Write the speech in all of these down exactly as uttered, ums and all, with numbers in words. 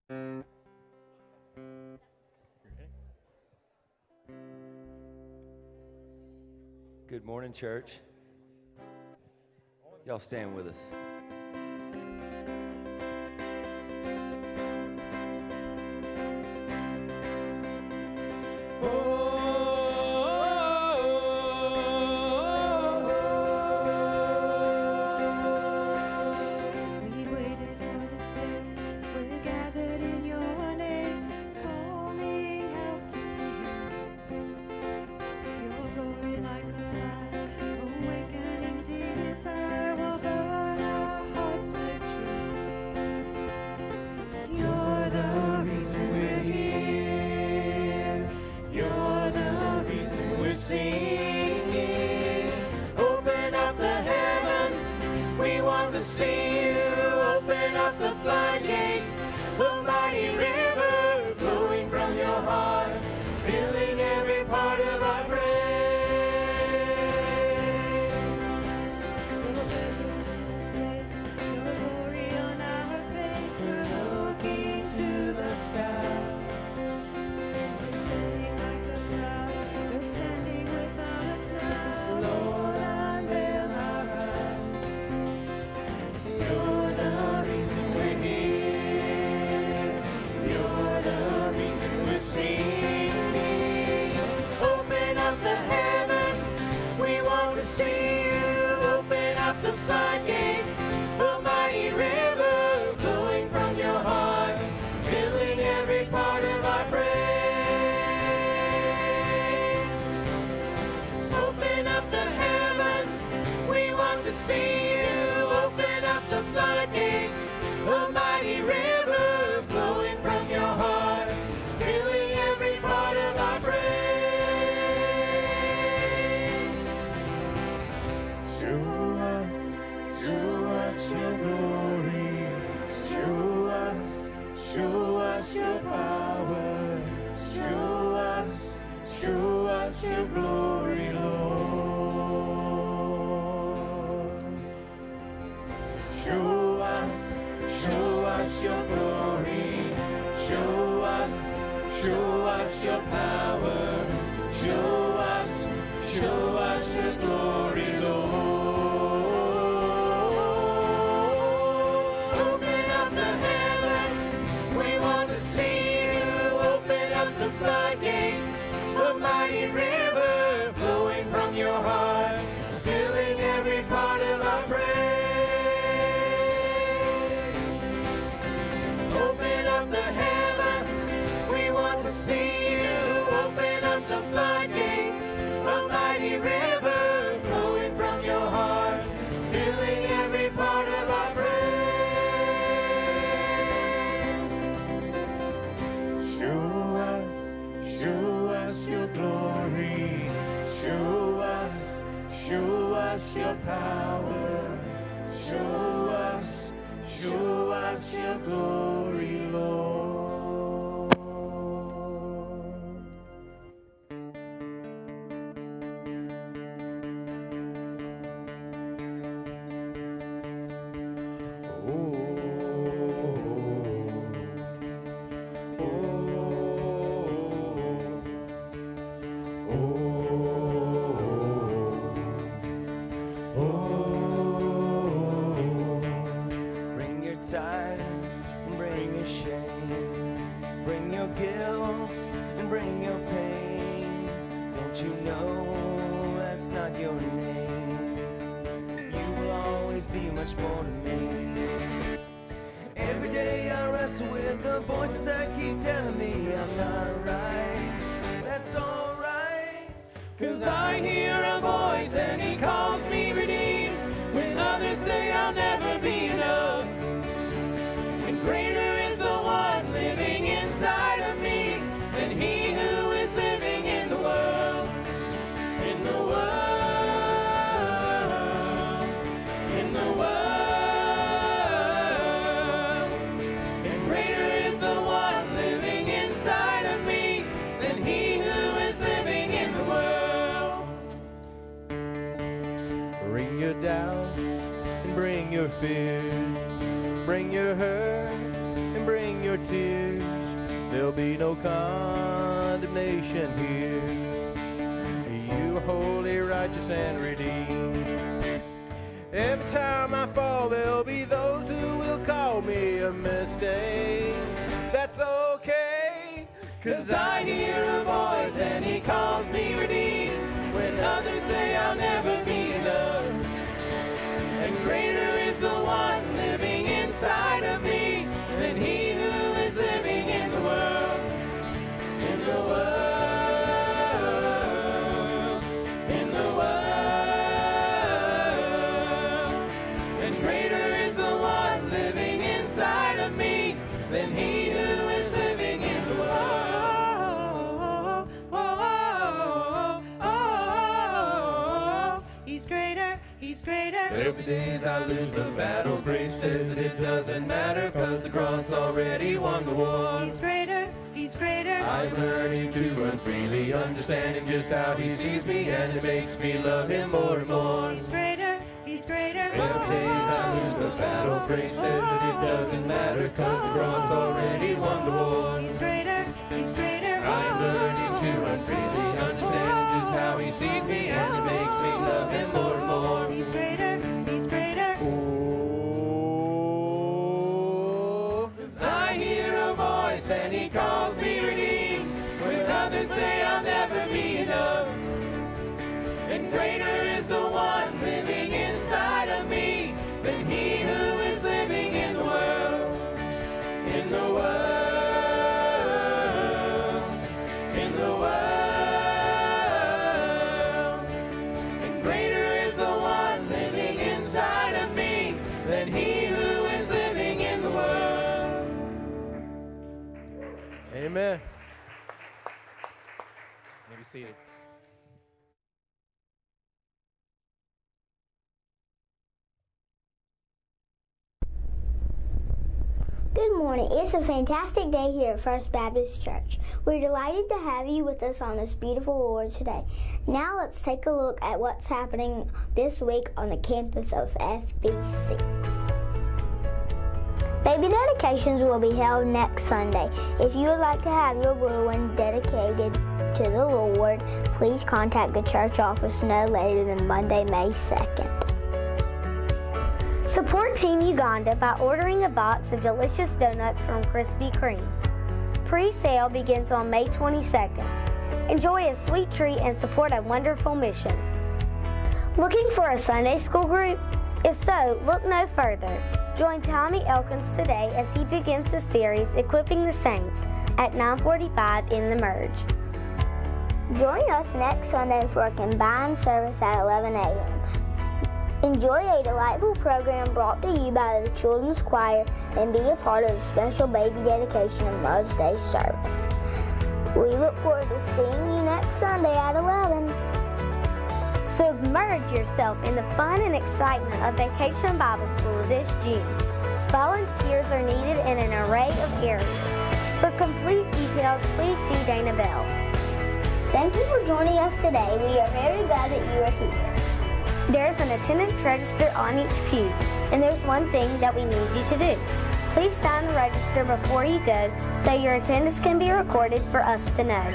Good morning, church. Y'all stand with us. tears. There'll be no condemnation here. You are holy, righteous, and redeemed. Every time I fall, there'll be those who will call me a mistake. That's okay, 'cause I hear a voice and he calls me redeemed. When others say I'll never be enough, and greater is the one living inside of me than he who is living in the world, in the world, in the world. And greater is the one living inside of me than he who is living in the world. Oh, oh, oh, oh, he's greater. He's greater. Every day as I lose the battle, grace says that it doesn't matter, 'cause the cross already won the war. He's greater, he's greater. I'm learning to run freely, understanding just how he sees me, and it makes me love him more and more. He's greater, he's greater. Every day as I lose the battle, grace says that it doesn't matter, 'cause the cross already won the war. He's greater, he's greater. I'm learning to run freely, understanding just how he sees me, and it makes me love him more and more. He's greater, he's greater. Oh, 'cause I hear a voice and he calls me redeemed. When others say I'll never be enough, and greater is the one living inside of me than he who is living in the world, in the world, in the world. And greater is the one living inside of me than he who is living in the world. Amen. Maybe seated. Good morning. It's a fantastic day here at First Baptist Church. We're delighted to have you with us on this beautiful Lord today. Now let's take a look at what's happening this week on the campus of F B C. Baby dedications will be held next Sunday. If you would like to have your little one dedicated to the Lord, please contact the church office no later than Monday, May second. Support Team Uganda by ordering a box of delicious donuts from Krispy Kreme. Pre-sale begins on May twenty-second. Enjoy a sweet treat and support a wonderful mission. Looking for a Sunday school group? If so, look no further. Join Tommy Elkins today as he begins the series Equipping the Saints at nine forty-five in the Merge. Join us next Sunday for a combined service at eleven a m Enjoy a delightful program brought to you by the Children's Choir and be a part of the special baby dedication and Mother's Day service. We look forward to seeing you next Sunday at eleven. Submerge yourself in the fun and excitement of Vacation Bible School this June. Volunteers are needed in an array of areas. For complete details, please see Dana Bell. Thank you for joining us today. We are very glad that you are here. There's an attendance register on each pew, and there's one thing that we need you to do. Please sign the register before you go so your attendance can be recorded for us to know.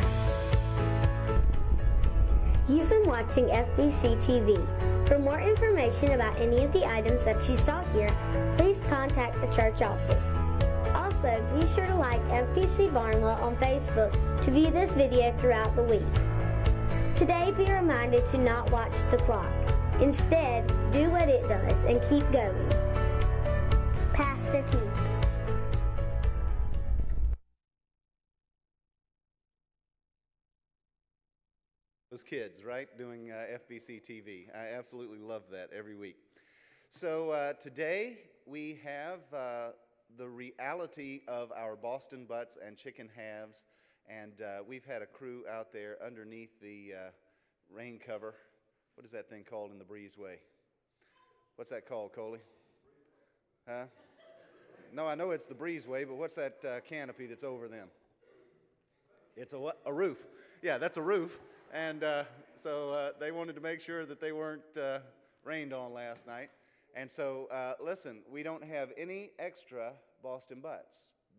You've been watching F B C T V. For more information about any of the items that you saw here, please contact the church office. Also, be sure to like F B C Barnwell on Facebook to view this video throughout the week. Today, be reminded to not watch the clock. Instead, do what it does and keep going. Pastor Keith. Those kids, right, doing uh, F B C T V. I absolutely love that every week. So uh, today we have uh, the reality of our Boston butts and chicken halves, and uh, we've had a crew out there underneath the uh, rain cover. What is that thing called in the breezeway? What's that called, Coley? Huh? No, I know it's the breezeway, but what's that uh, canopy that's over them? It's a what? A roof. Yeah, that's a roof. And uh, so uh, they wanted to make sure that they weren't uh, rained on last night. And so, uh, listen, we don't have any extra Boston butts,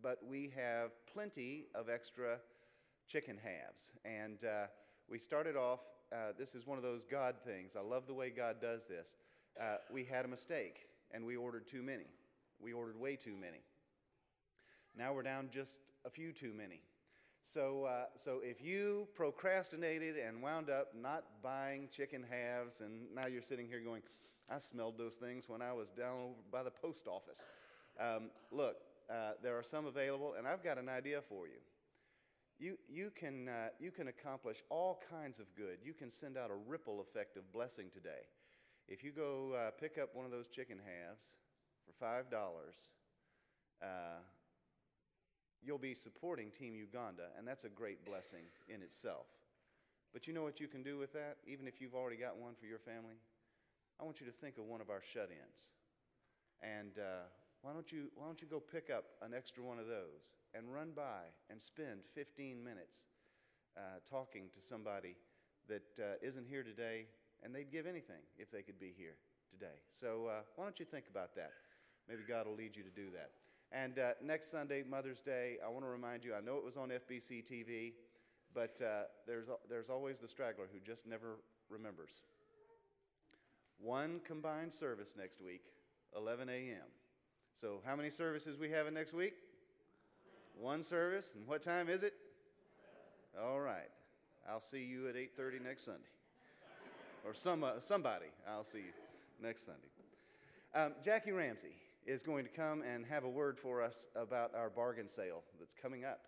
but we have plenty of extra chicken halves. And uh, we started off, uh, this is one of those God things. I love the way God does this. Uh, we had a mistake, and we ordered too many. We ordered way too many. Now we're down just a few too many. So, uh, so if you procrastinated and wound up not buying chicken halves, and now you're sitting here going, I smelled those things when I was down over by the post office. Um, look, uh, there are some available, and I've got an idea for you. You, you, can, uh, you can accomplish all kinds of good. You can send out a ripple effect of blessing today. If you go uh, pick up one of those chicken halves for five dollars, uh, you'll be supporting Team Uganda, and that's a great blessing in itself. But you know what you can do with that, even if you've already got one for your family? I want you to think of one of our shut-ins. And uh, why don't you, why don't you go pick up an extra one of those and run by and spend fifteen minutes uh, talking to somebody that uh, isn't here today, and they'd give anything if they could be here today. So uh, why don't you think about that? Maybe God will lead you to do that. And uh, next Sunday, Mother's Day, I want to remind you, I know it was on F B C T V, but uh, there's, there's always the straggler who just never remembers. One combined service next week, eleven a m So how many services we having next week? One service. And what time is it? All right. I'll see you at eight thirty next Sunday. Or some, uh, somebody, I'll see you next Sunday. Um, Jackie Ramsey is going to come and have a word for us about our bargain sale that's coming up.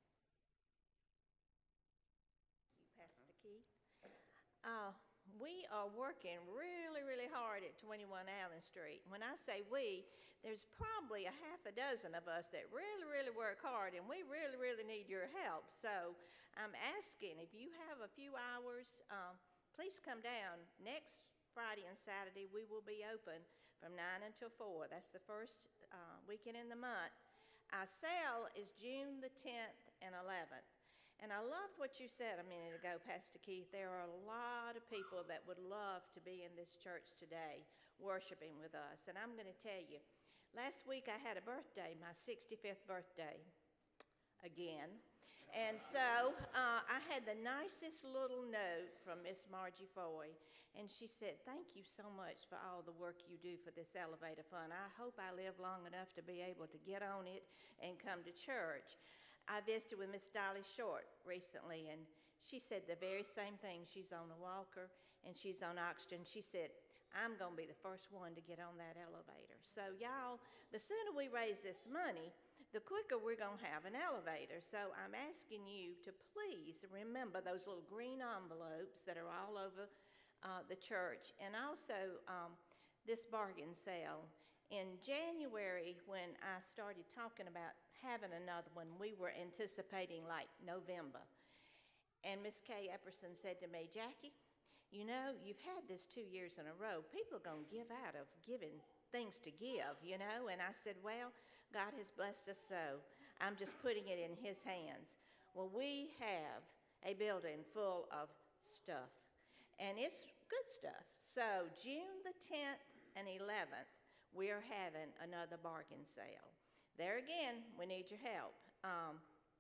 Pastor Keith. Uh, we are working really, really hard at twenty-one Allen Street. When I say we, there's probably a half a dozen of us that really, really work hard, and we really, really need your help. So I'm asking if you have a few hours, um, please come down. Next Friday and Saturday, we will be open from nine until four. That's the first uh, weekend in the month. Our sale is June the tenth and eleventh. And I loved what you said a minute ago, Pastor Keith. There are a lot of people that would love to be in this church today worshiping with us. And I'm going to tell you, last week I had a birthday, my sixty-fifth birthday, again. And so uh, I had the nicest little note from Miss Margie Foy. And she said, thank you so much for all the work you do for this elevator fund. I hope I live long enough to be able to get on it and come to church. I visited with Miss Dolly Short recently, and she said the very same thing. She's on a walker, and she's on oxygen. She said, I'm going to be the first one to get on that elevator. So, y'all, the sooner we raise this money, the quicker we're going to have an elevator. So I'm asking you to please remember those little green envelopes that are all over uh, the church, and also um, this bargain sale. In January, when I started talking about having another one, we were anticipating like November. And Miss Kay Epperson said to me, Jackie, you know, you've had this two years in a row. People are going to give out of giving things to give, you know. And I said, well, God has blessed us so. I'm just putting it in his hands. Well, we have a building full of stuff, and it's good stuff. So June the tenth and eleventh, we're having another bargain sale. There again, we need your help. Um,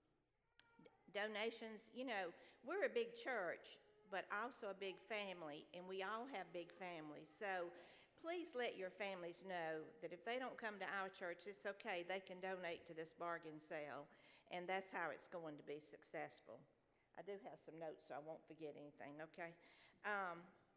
donations, you know, we're a big church, but also a big family, and we all have big families. So please let your families know that if they don't come to our church, it's okay. They can donate to this bargain sale, and that's how it's going to be successful. I do have some notes, so I won't forget anything, okay? Um,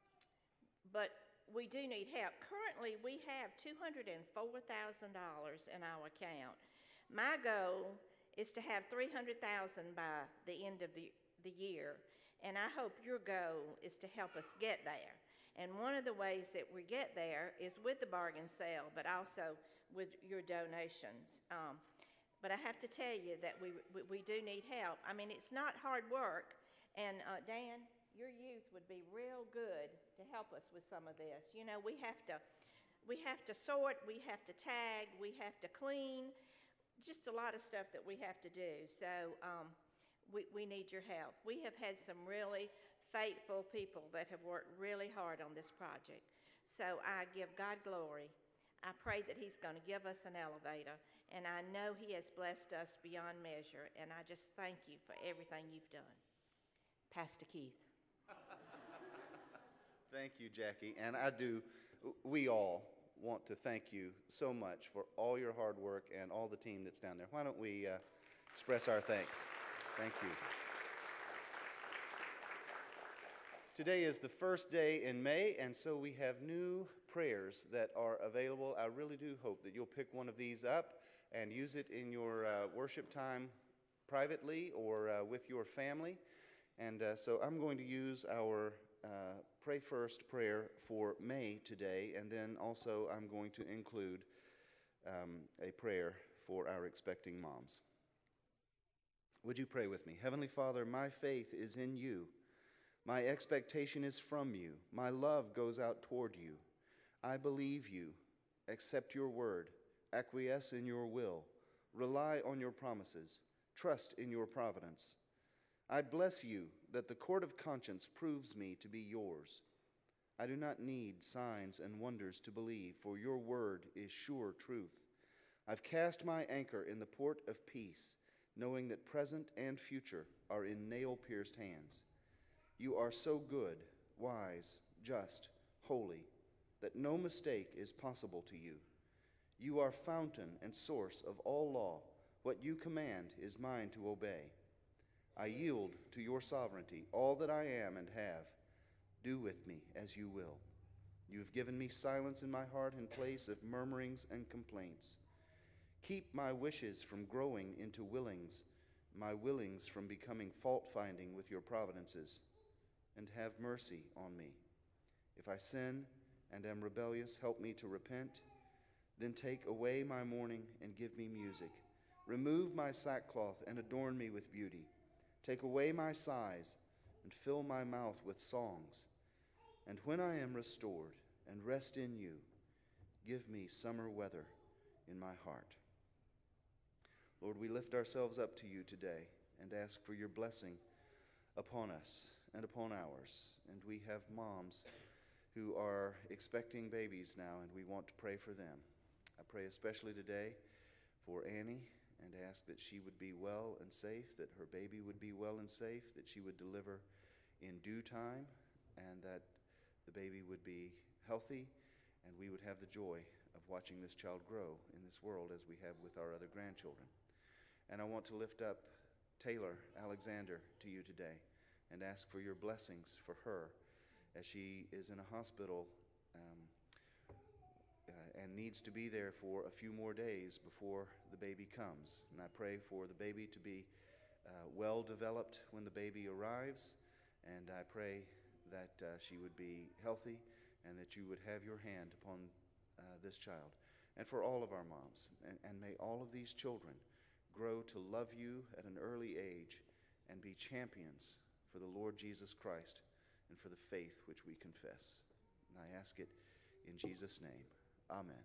but we do need help. Currently, we have two hundred four thousand dollars in our account. My goal is to have three hundred thousand dollars by the end of the, the year, and I hope your goal is to help us get there. And one of the ways that we get there is with the bargain sale, but also with your donations. Um, but I have to tell you that we, we, we do need help. I mean, it's not hard work, and uh, Dan, your youth would be real good to help us with some of this. You know, we have to, we have to sort, we have to tag, we have to clean, just a lot of stuff that we have to do. So um, we, we need your help. We have had some really faithful people that have worked really hard on this project. So I give God glory. I pray that he's going to give us an elevator, and I know he has blessed us beyond measure, and I just thank you for everything you've done. Pastor Keith. Thank you, Jackie. And I do, we all want to thank you so much for all your hard work and all the team that's down there. Why don't we uh, express our thanks? Thank you. Today is the first day in May, and so we have new prayers that are available. I really do hope that you'll pick one of these up and use it in your uh, worship time privately or uh, with your family. And uh, so I'm going to use our uh, Pray First prayer for May today, and then also I'm going to include um, a prayer for our expecting moms. Would you pray with me? Heavenly Father, my faith is in you. My expectation is from you. My love goes out toward you. I believe you, accept your word, acquiesce in your will, rely on your promises, trust in your providence. I bless you that the court of conscience proves me to be yours. I do not need signs and wonders to believe, for your word is sure truth. I've cast my anchor in the port of peace, knowing that present and future are in nail-pierced hands. You are so good, wise, just, holy, that no mistake is possible to you. You are fountain and source of all law. What you command is mine to obey. I yield to your sovereignty all that I am and have. Do with me as you will. You have given me silence in my heart in place of murmurings and complaints. Keep my wishes from growing into willings, my willings from becoming fault-finding with your providences, and have mercy on me. If I sin and am rebellious, help me to repent. Then take away my mourning and give me music. Remove my sackcloth and adorn me with beauty. Take away my sighs and fill my mouth with songs. And when I am restored and rest in you, give me summer weather in my heart. Lord, we lift ourselves up to you today and ask for your blessing upon us and upon ours. And we have moms who are expecting babies now, and we want to pray for them. I pray especially today for Annie and ask that she would be well and safe, that her baby would be well and safe, that she would deliver in due time, and that the baby would be healthy, and we would have the joy of watching this child grow in this world as we have with our other grandchildren. And I want to lift up Taylor Alexander to you today and ask for your blessings for her as she is in a hospital um, uh, and needs to be there for a few more days before the baby comes. And I pray for the baby to be uh, well developed when the baby arrives, and I pray that uh, she would be healthy and that you would have your hand upon uh, this child. And for all of our moms, and, and may all of these children grow to love you at an early age and be champions for the Lord Jesus Christ and for the faith which we confess. And I ask it in Jesus' name. Amen.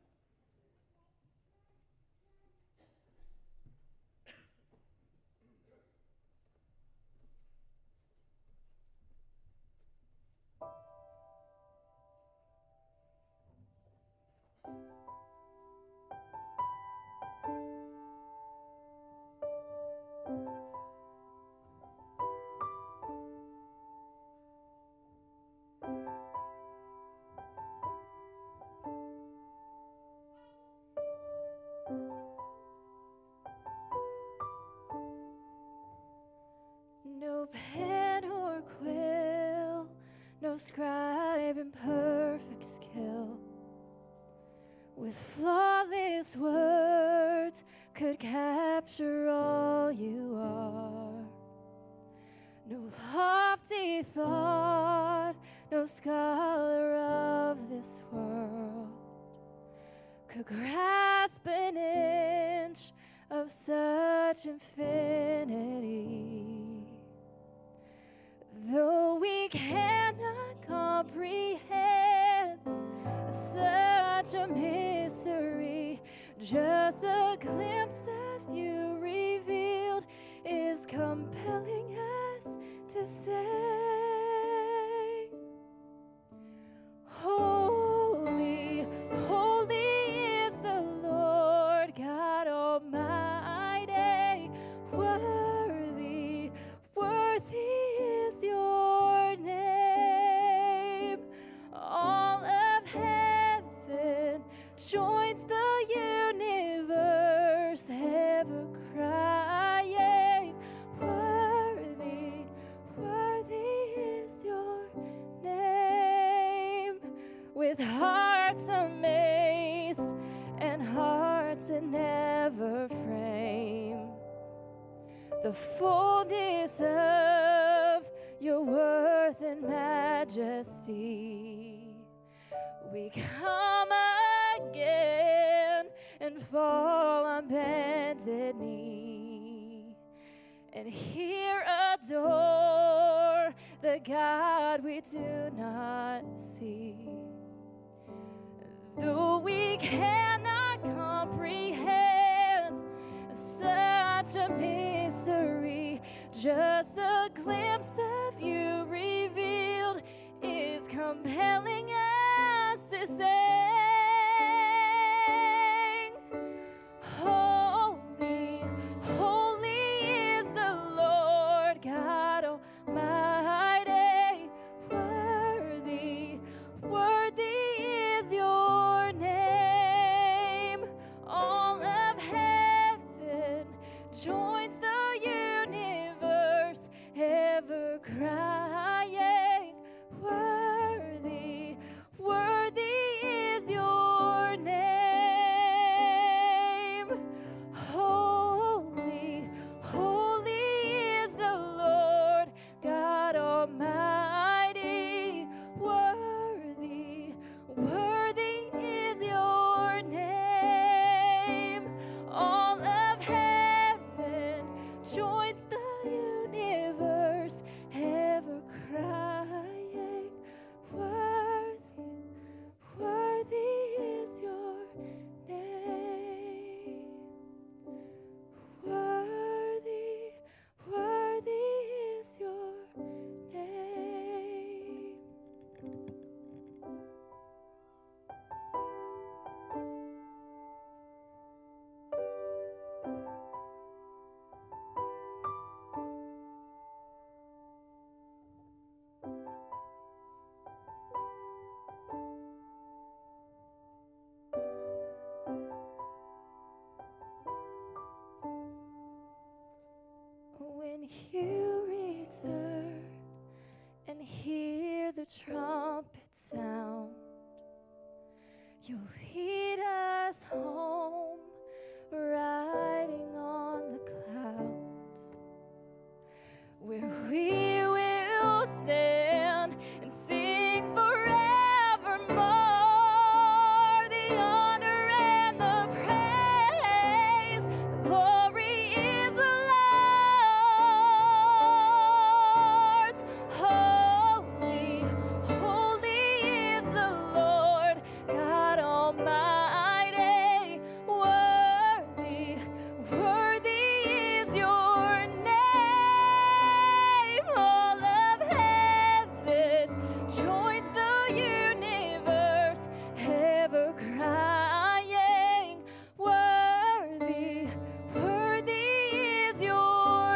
No pen or quill, no scribe in perfect skill, with flawless words could capture all you are. No lofty thought, no scholar of this world could grasp an inch of such infinity. Though we cannot comprehend such a mystery, just a glimpse of you revealed is compelling us to sing. Holy, holy with hearts amazed and hearts that never frame the fullness of your worth and majesty. We come again and fall on bended knee and here adore the God we do not see. Though we cannot comprehend such a mystery, just a glimpse of you revealed is compelling us to sing. Holy, holy is the Lord God Almighty. Worthy, worthy is your name. All of heaven joins the universe, ever crying, worthy, worthy is your name. Holy, holy is the Lord God Almighty. Worthy, worthy is your name. All of heaven joins the universe, ever crying, worthy, worthy is your name. Worthy, worthy is your name. When you return and hear the trumpet sound, you'll lead us home, riding on the clouds, where we will stand and sing forevermore. The honor and the praise, the glory is the Lord's. Holy, holy is the Lord God Almighty. Worthy, worthy is your name. All of heaven joins the universe, ever crying, worthy, worthy is your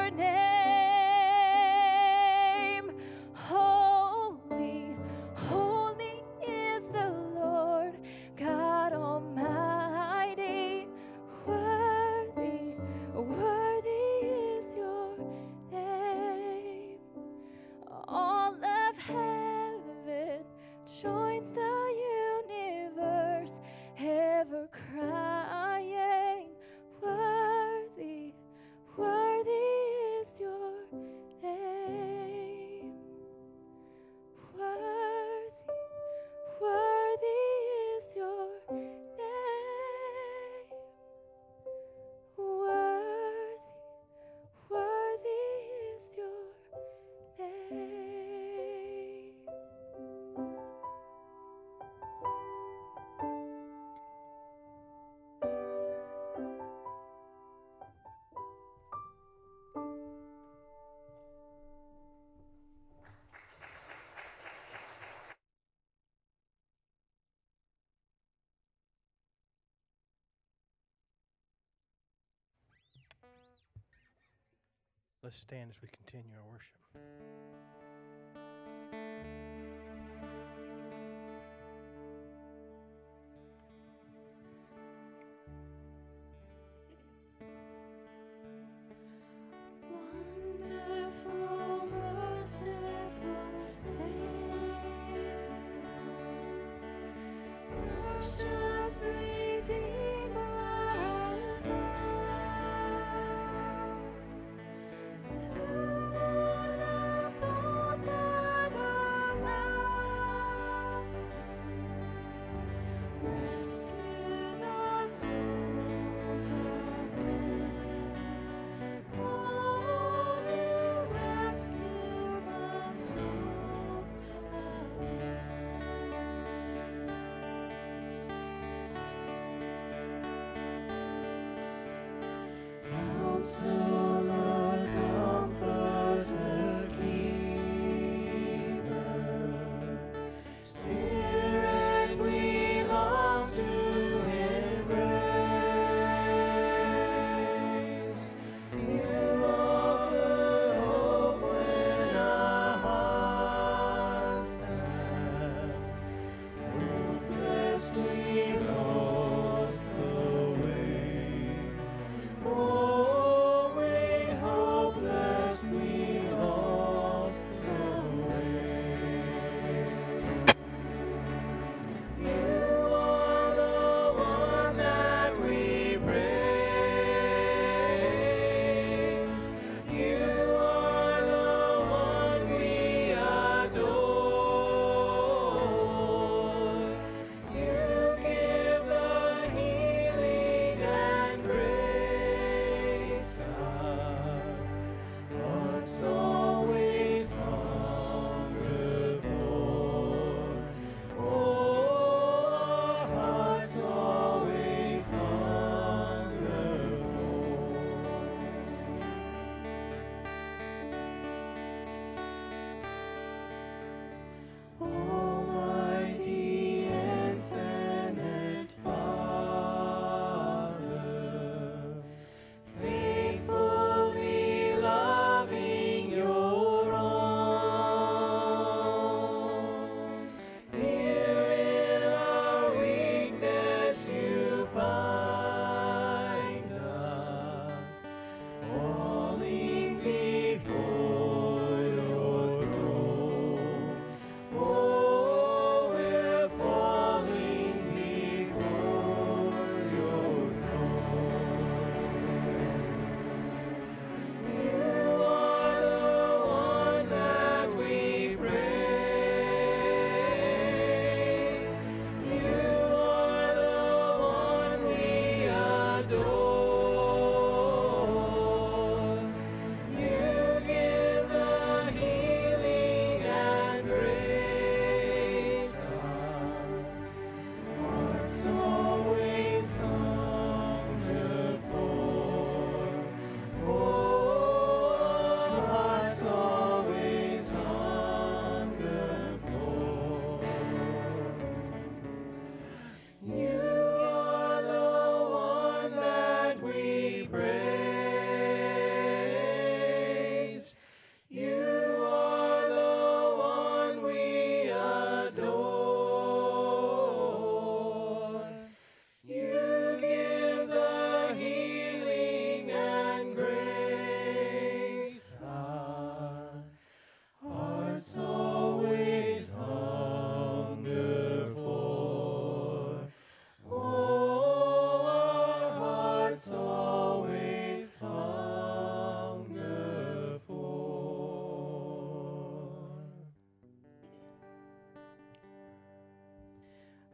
name. Holy, holy is the Lord God Almighty. Worthy, worthy is your name. All of heaven joins the universe, ever crying, worthy, worthy is your name. Worthy, worthy is your name. Worthy, worthy is your name. Let's stand as we continue our worship. Wonderful, merciful Savior,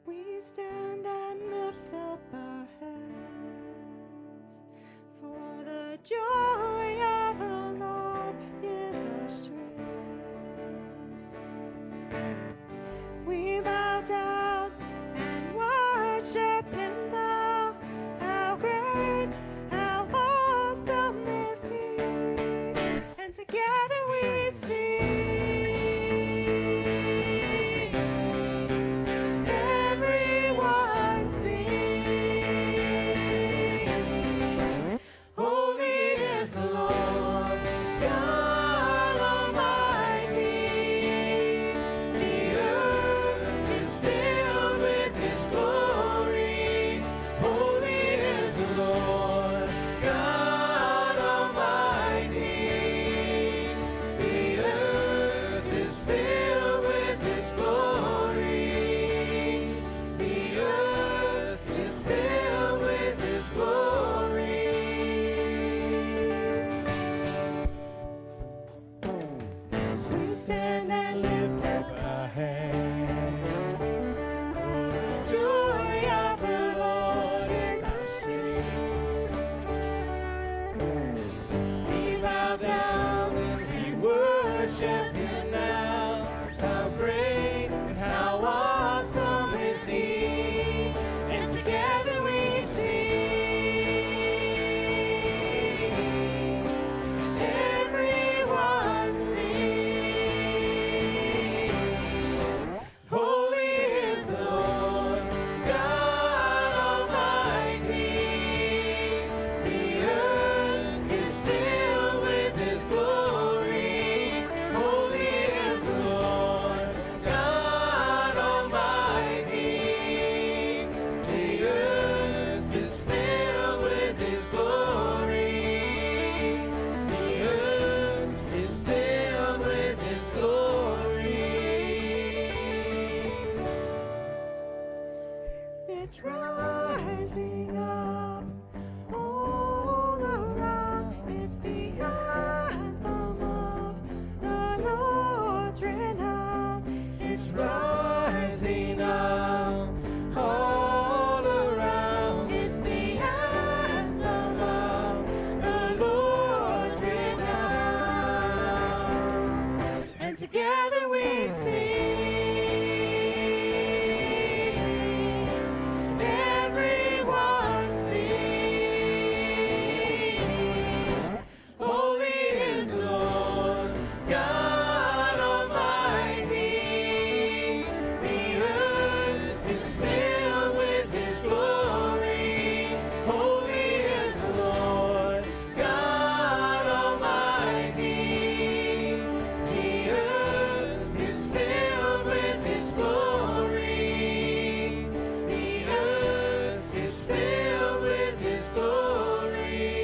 We stand and lift up our hands, for the joy of the Lord is our strength. We bow down and worship Him now. How great, how awesome is He, and together we sing. Everyone sing. Holy is the Lord, God Almighty. The earth is filled with His glory. Holy is the Lord, God Almighty. The earth is filled with His glory. The earth is filled with His glory. We stand and lift up our hands. The joy of the Lord is our strength. We bow down and we worship Him now. How great and how awesome is He, and together we sing. Everyone sing. Holy is the Lord, God Almighty. The earth is filled with His glory. Holy is the Lord, God Almighty. The earth is filled with His glory. The earth is filled with His glory. It's rising up all around. It's the anthem of the Lord's renown. It's rising up all around. It's the anthem of the Lord's renown. And together we sing. Everyone sing. Holy is the Lord, God Almighty. The earth is filled with His glory. Holy is the Lord, God Almighty. The earth is filled with His glory. The earth is filled with His glory.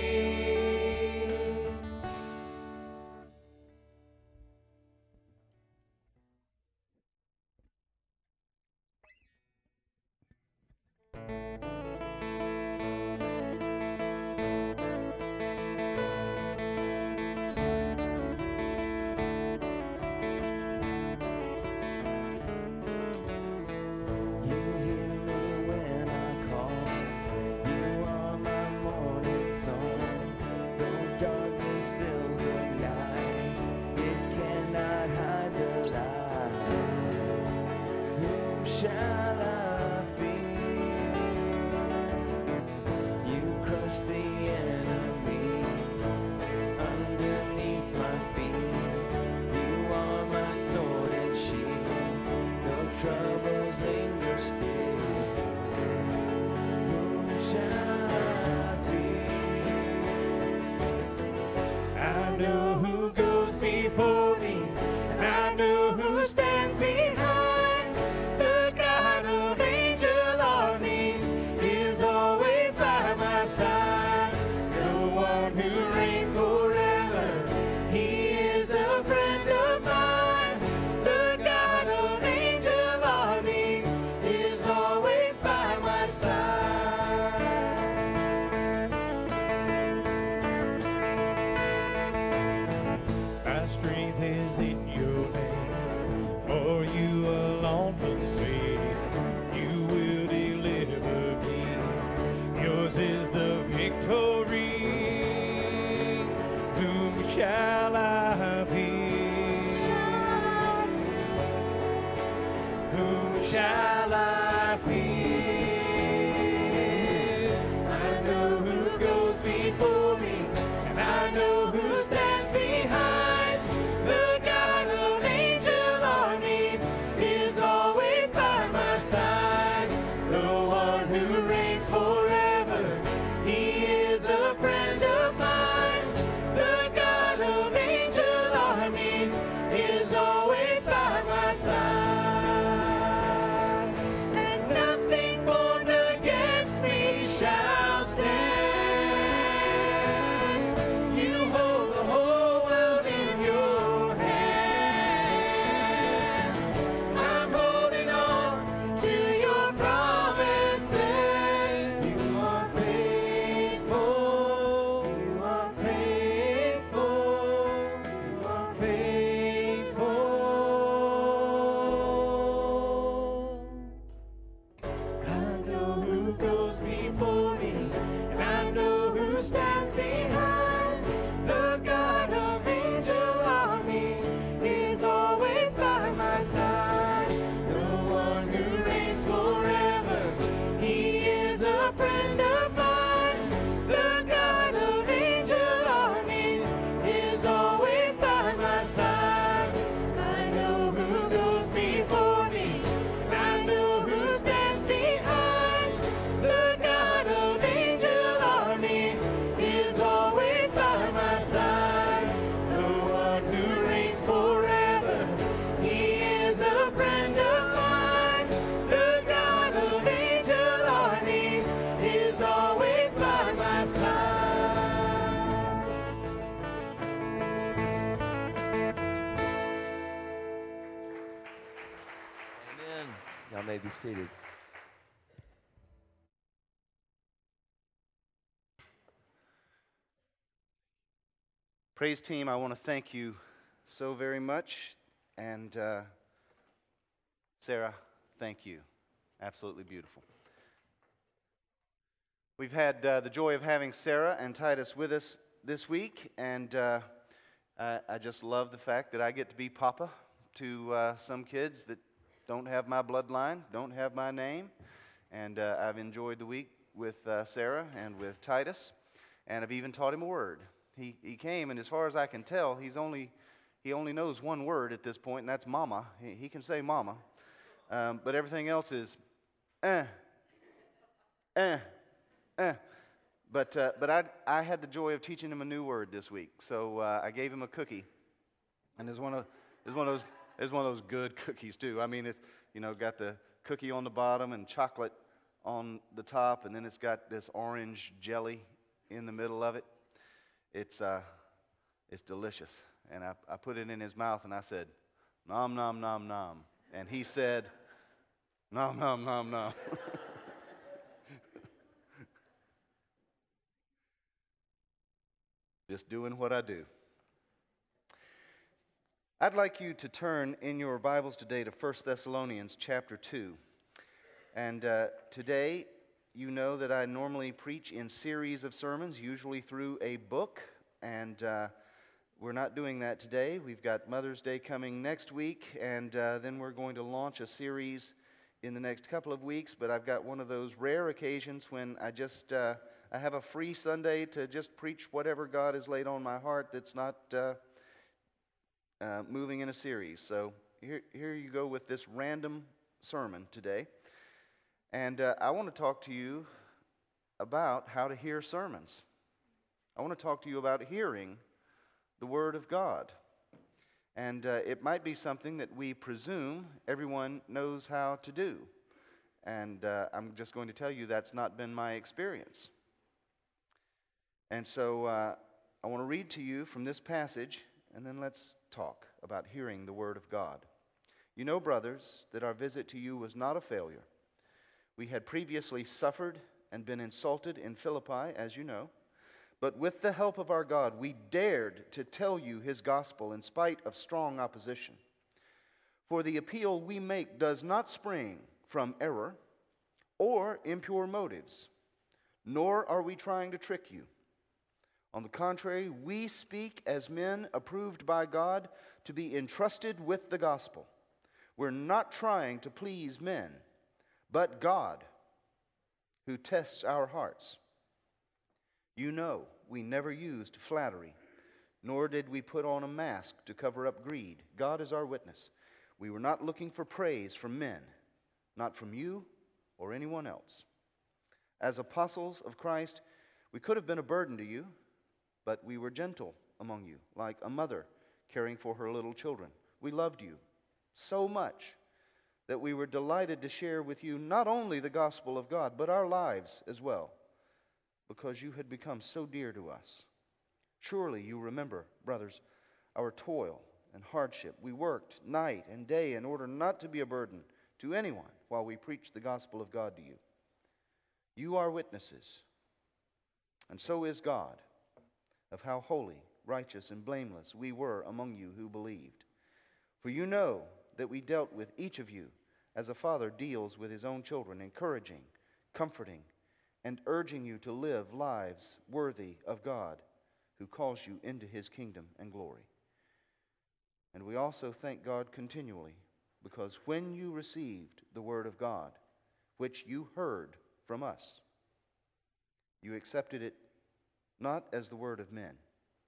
You hear me when I call. You are my morning song. Though darkness fills the night, it cannot hide the light. Whom shall I fear? You crush the enemy underneath my feet. You are my sword and shield. Though troubles linger still, whom shall I fear? I know who goes before me, and I know who stands behind. The God of whom shall I fear? I know who goes before me, and I know who stands behind. The God of angel armies is always by my side. The one who reigns forever, he is a friend of mine. The God of angel armies is always by my side. And nothing formed against me shall stand. You hold the whole world in your hands. I'm holding on to your promises. You are faithful. You are faithful. You are faithful. I know who goes before me, and I know who stands behind. The God of angel armies is always by my side. The one who reigns forever, he is a friend of mine. The God of angel armies is always by my side. I know who goes before me, and I know who stands behind. The God of angel armies is always by my side. The one who reigns forever, he is a friend of mine. The God of angel armies is always by my side. Amen. Y'all may be seated. Praise team, I want to thank you so very much. And uh, Sarah, thank you. Absolutely beautiful. We've had uh, the joy of having Sarah and Titus with us this week, and uh, I, I just love the fact that I get to be papa to uh, some kids that don't have my bloodline, don't have my name. And uh, I've enjoyed the week with uh, Sarah and with Titus, and I've even taught him a word. He, he came, and as far as I can tell, he's only, he only knows one word at this point, and that's mama. He, he can say mama, um, but everything else is eh, eh, eh. But, uh, but I, I had the joy of teaching him a new word this week, so uh, I gave him a cookie, and it's one of, it's one of those, it's one of those good cookies too. I mean, it's, you know, got the cookie on the bottom and chocolate on the top, and then it's got this orange jelly in the middle of it. It's, uh, it's delicious. And I, I put it in his mouth, and I said, nom, nom, nom, nom. And he said, nom, nom, nom, nom. Just doing what I do. I'd like you to turn in your Bibles today to First Thessalonians chapter two. And uh, today, you know that I normally preach in series of sermons, usually through a book, and uh, we're not doing that today. We've got Mother's Day coming next week, and uh, then we're going to launch a series in the next couple of weeks, but I've got one of those rare occasions when I just, uh, I have a free Sunday to just preach whatever God has laid on my heart that's not uh, uh, moving in a series. So here, here you go with this random sermon today. And uh, I want to talk to you about how to hear sermons. I want to talk to you about hearing the Word of God. And uh, it might be something that we presume everyone knows how to do. And uh, I'm just going to tell you that's not been my experience. And so uh, I want to read to you from this passage, and then let's talk about hearing the Word of God. You know, brothers, that our visit to you was not a failure. We had previously suffered and been insulted in Philippi, as you know. But with the help of our God, we dared to tell you His gospel in spite of strong opposition. For the appeal we make does not spring from error or impure motives, nor are we trying to trick you. On the contrary, we speak as men approved by God to be entrusted with the gospel. We're not trying to please men, but God, who tests our hearts. You know we never used flattery, nor did we put on a mask to cover up greed. God is our witness. We were not looking for praise from men, not from you or anyone else. As apostles of Christ, we could have been a burden to you, but we were gentle among you, like a mother caring for her little children. We loved you so much that we were delighted to share with you not only the gospel of God, but our lives as well, because you had become so dear to us. Surely you remember, brothers, our toil and hardship. We worked night and day in order not to be a burden to anyone while we preached the gospel of God to you. You are witnesses, and so is God, of how holy, righteous, and blameless we were among you who believed. For you know that we dealt with each of you as a father deals with his own children, encouraging, comforting, and urging you to live lives worthy of God, who calls you into his kingdom and glory. And we also thank God continually, because when you received the word of God, which you heard from us, you accepted it not as the word of men,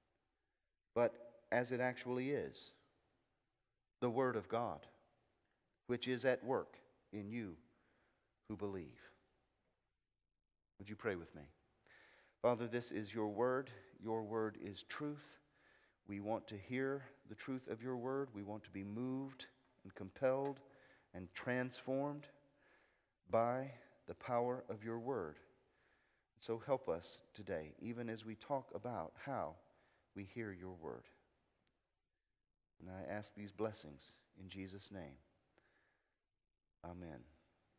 but as it actually is, the word of God, which is at work in you who believe. Would you pray with me? Father, this is your word. Your word is truth. We want to hear the truth of your word. We want to be moved and compelled and transformed by the power of your word. So help us today, even as we talk about how we hear your word. And I ask these blessings in Jesus' name. Amen.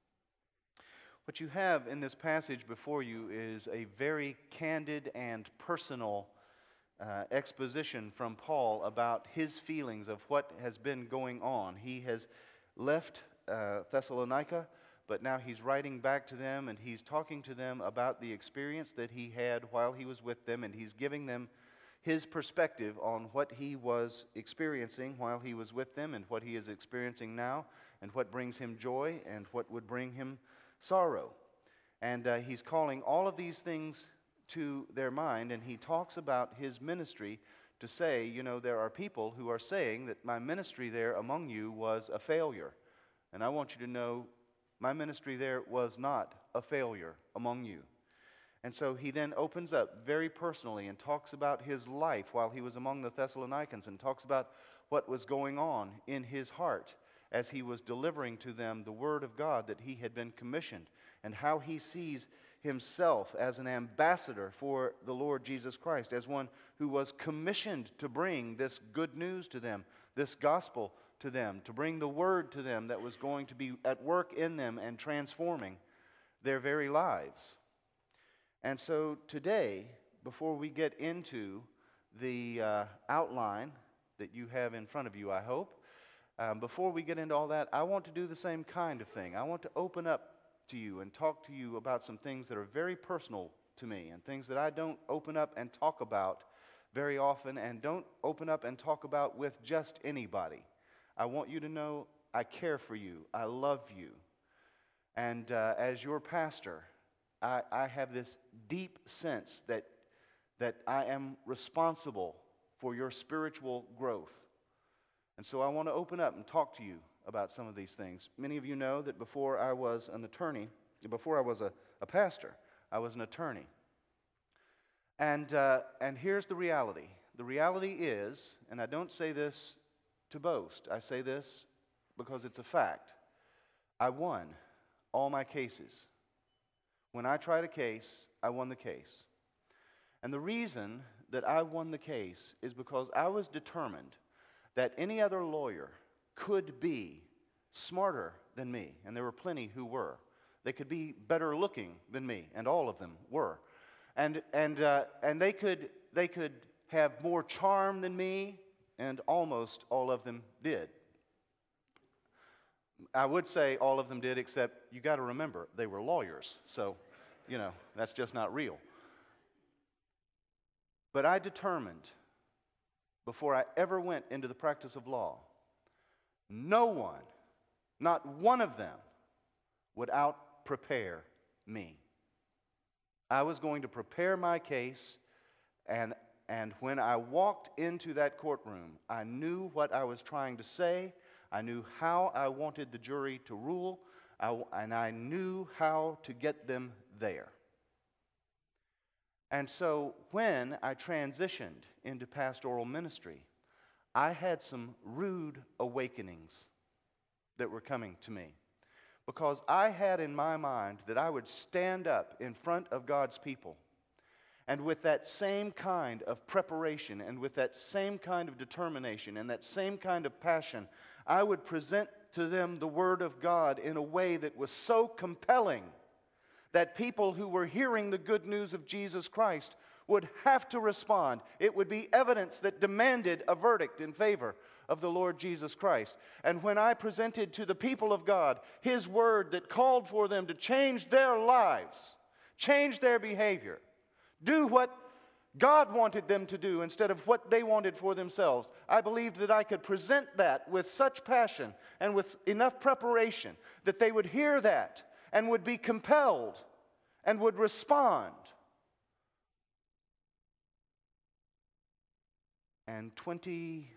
What you have in this passage before you is a very candid and personal uh, exposition from Paul about his feelings of what has been going on. He has left uh, Thessalonica, but now he's writing back to them, and he's talking to them about the experience that he had while he was with them, and he's giving them his perspective on what he was experiencing while he was with them and what he is experiencing now and what brings him joy and what would bring him sorrow. And uh, he's calling all of these things to their mind, and he talks about his ministry to say, you know, there are people who are saying that my ministry there among you was a failure. And I want you to know my ministry there was not a failure among you. And so he then opens up very personally and talks about his life while he was among the Thessalonians and talks about what was going on in his heart as he was delivering to them the word of God that he had been commissioned, and how he sees himself as an ambassador for the Lord Jesus Christ, as one who was commissioned to bring this good news to them, this gospel to them, to bring the word to them that was going to be at work in them and transforming their very lives. And so today, before we get into the uh, outline that you have in front of you, I hope, um, before we get into all that, I want to do the same kind of thing. I want to open up to you and talk to you about some things that are very personal to me and things that I don't open up and talk about very often and don't open up and talk about with just anybody. I want you to know I care for you. I love you. And uh, as your pastor, I, I have this deep sense that, that I am responsible for your spiritual growth. And so I want to open up and talk to you about some of these things. Many of you know that before I was an attorney, before I was a, a pastor, I was an attorney. And, uh, and here's the reality. The reality is, and I don't say this to boast, I say this because it's a fact, I won all my cases. When I tried a case, I won the case. And the reason that I won the case is because I was determined that any other lawyer could be smarter than me, and there were plenty who were. They could be better looking than me, and all of them were. And, and, uh, and they could, they could have more charm than me, and almost all of them did. I would say all of them did, except you got to remember, they were lawyers. So, you know, that's just not real. But I determined, before I ever went into the practice of law, no one Not one of them would out-prepare me. I was going to prepare my case, and, and when I walked into that courtroom, I knew what I was trying to say. I knew how I wanted the jury to rule, I, and I knew how to get them there. And so when I transitioned into pastoral ministry, I had some rude awakenings that were coming to me. Because I had in my mind that I would stand up in front of God's people, and with that same kind of preparation and with that same kind of determination and that same kind of passion, I would present to them the Word of God in a way that was so compelling that people who were hearing the good news of Jesus Christ would have to respond. It would be evidence that demanded a verdict in favor of the Lord Jesus Christ. And when I presented to the people of God His Word that called for them to change their lives, change their behavior, do what God wanted them to do instead of what they wanted for themselves, I believed that I could present that with such passion and with enough preparation that they would hear that and would be compelled and would respond. And twenty-three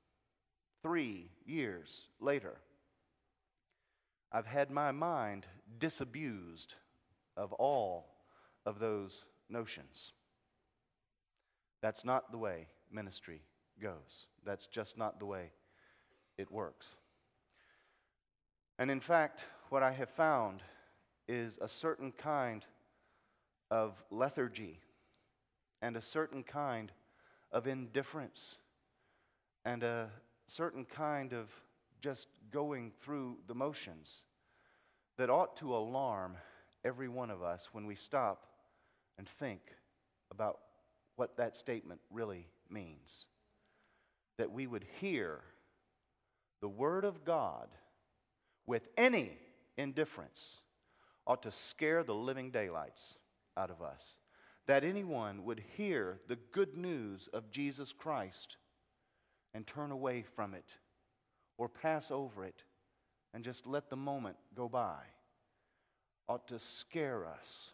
years later, I've had my mind disabused of all of those notions. That's not the way ministry goes. That's just not the way it works. And in fact, what I have found is a certain kind of lethargy and a certain kind of indifference and a certain kind of just going through the motions that ought to alarm every one of us when we stop and think about what that statement really means. That we would hear the Word of God with any indifference ought to scare the living daylights out of us. That anyone would hear the good news of Jesus Christ and turn away from it or pass over it and just let the moment go by ought to scare us.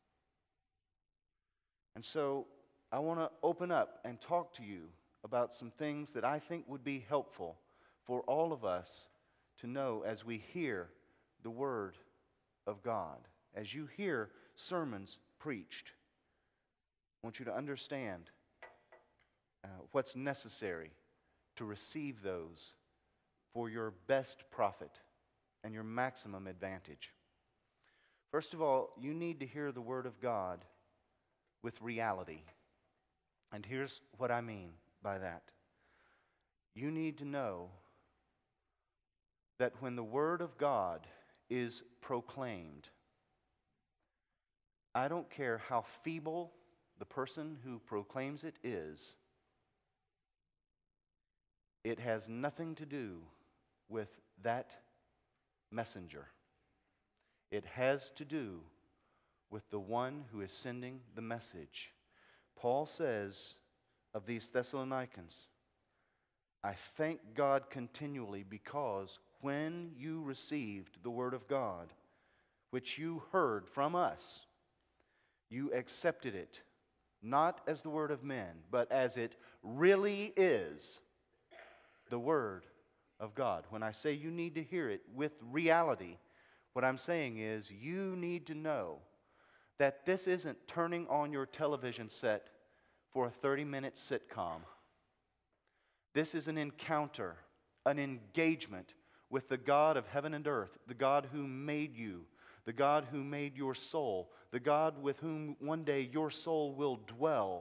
And so I want to open up and talk to you about some things that I think would be helpful for all of us to know as we hear the Word of God. As you hear sermons preached, I want you to understand uh, what's necessary to receive those for your best profit and your maximum advantage. First of all, you need to hear the Word of God with reality. And here's what I mean by that. You need to know that when the Word of God is proclaimed, I don't care how feeble the person who proclaims it is, it has nothing to do with that messenger. It has to do with the one who is sending the message. Paul says of these Thessalonians, I thank God continually because when you received the Word of God, which you heard from us, you accepted it, not as the word of men, but as it really is, the Word of God. When I say you need to hear it with reality, what I'm saying is you need to know that this isn't turning on your television set for a thirty-minute sitcom. This is an encounter, an engagement with the God of heaven and earth, the God who made you, the God who made your soul, the God with whom one day your soul will dwell.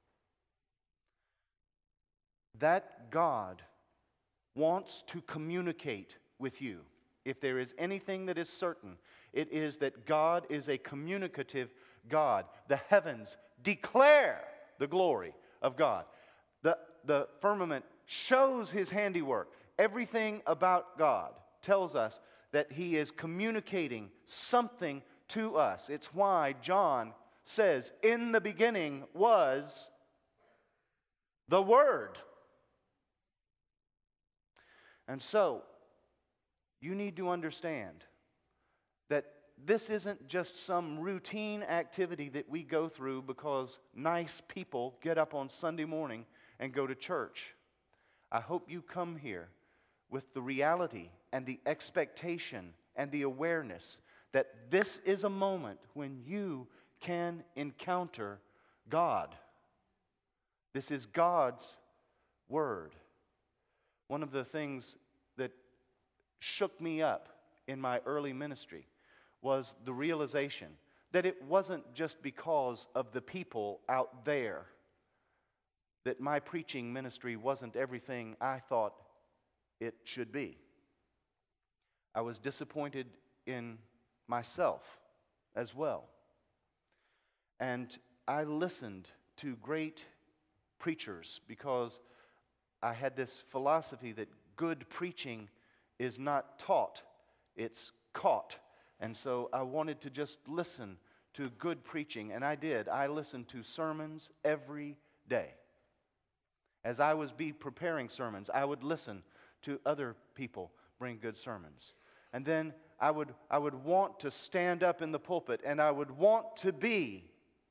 That God wants to communicate with you. If there is anything that is certain, it is that God is a communicative God. The heavens declare the glory of God. The, the firmament shows His handiwork. Everything about God tells us that He is communicating something to us. It's why John says, in the beginning was the Word. And so, you need to understand that this isn't just some routine activity that we go through because nice people get up on Sunday morning and go to church. I hope you come here with the reality and the expectation and the awareness that this is a moment when you can encounter God. This is God's Word. One of the things that shook me up in my early ministry was the realization that it wasn't just because of the people out there that my preaching ministry wasn't everything I thought it should be. I was disappointed in myself as well. And I listened to great preachers because I had this philosophy that good preaching is not taught, it's caught. And so I wanted to just listen to good preaching, and I did. I listened to sermons every day. As I was be preparing sermons, I would listen to other people bring good sermons. And then I would, I would want to stand up in the pulpit, and I would want to be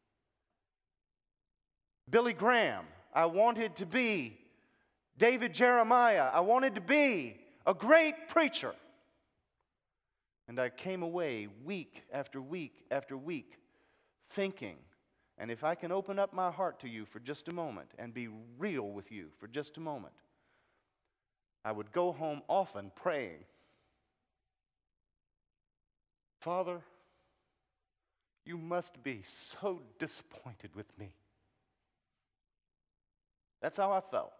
Billy Graham. I wanted to be David Jeremiah. I wanted to be a great preacher. And I came away week after week after week thinking, and if I can open up my heart to you for just a moment and be real with you for just a moment, I would go home often praying, Father, you must be so disappointed with me. That's how I felt.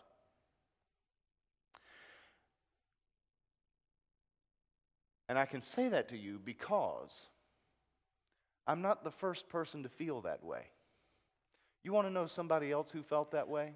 And I can say that to you because I'm not the first person to feel that way. You want to know somebody else who felt that way?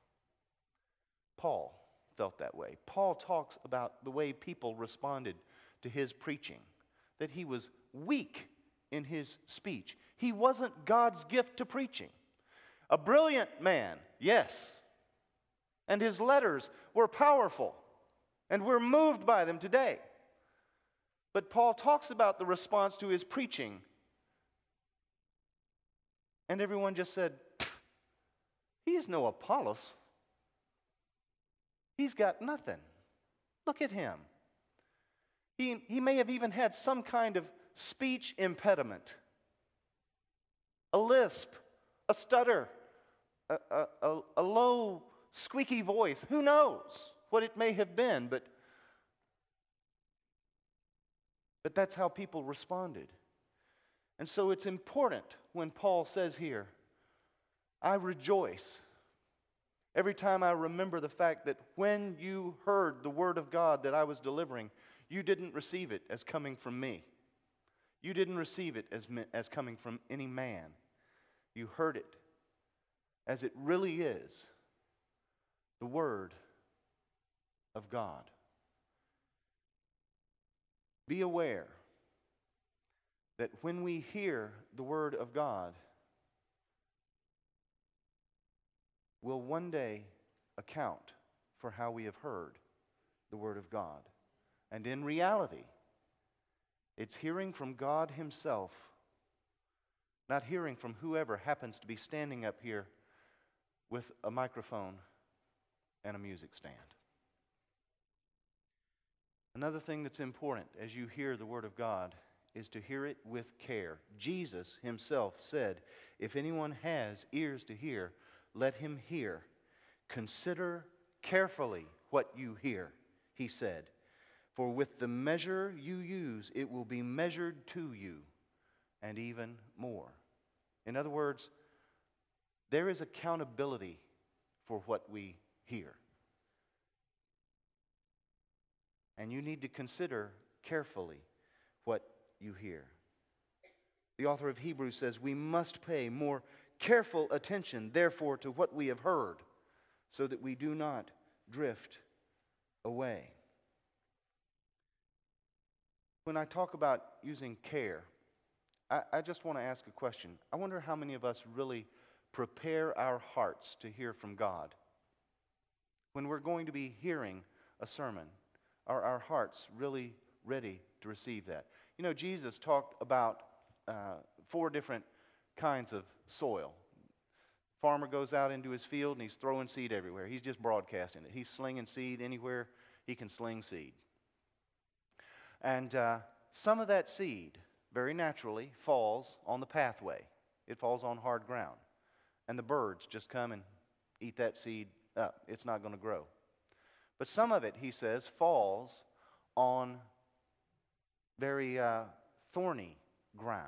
Paul felt that way. Paul talks about the way people responded to his preaching, that he was weak in his speech. He wasn't God's gift to preaching. A brilliant man, yes. And his letters were powerful, and we're moved by them today. But Paul talks about the response to his preaching. And everyone just said, he's no Apollos. He's got nothing. Look at him. He, he may have even had some kind of speech impediment. A lisp, a stutter, a, a, a, a low, squeaky voice. Who knows what it may have been, but But that's how people responded. And so it's important when Paul says here, I rejoice every time I remember the fact that when you heard the word of God that I was delivering, you didn't receive it as coming from me. You didn't receive it as, as coming from any man. You heard it as it really is, the word of God. Be aware that when we hear the word of God, we'll one day account for how we have heard the word of God. And in reality, it's hearing from God Himself, not hearing from whoever happens to be standing up here with a microphone and a music stand. Another thing that's important as you hear the word of God is to hear it with care. Jesus Himself said, if anyone has ears to hear, let him hear. Consider carefully what you hear, He said. For with the measure you use, it will be measured to you, and even more. In other words, there is accountability for what we hear. And you need to consider carefully what you hear. The author of Hebrews says, we must pay more careful attention, therefore, to what we have heard, so that we do not drift away. When I talk about using care, I, I just want to ask a question. I wonder how many of us really prepare our hearts to hear from God. When we're going to be hearing a sermon, are our hearts really ready to receive that. You know, Jesus talked about uh, four different kinds of soil. Farmer goes out into his field and he's throwing seed everywhere. He's just broadcasting it. He's slinging seed anywhere he can sling seed. And uh, some of that seed, very naturally, falls on the pathway. It falls on hard ground. And the birds just come and eat that seed up. It's not going to grow. But some of it, he says, falls on very uh, thorny ground.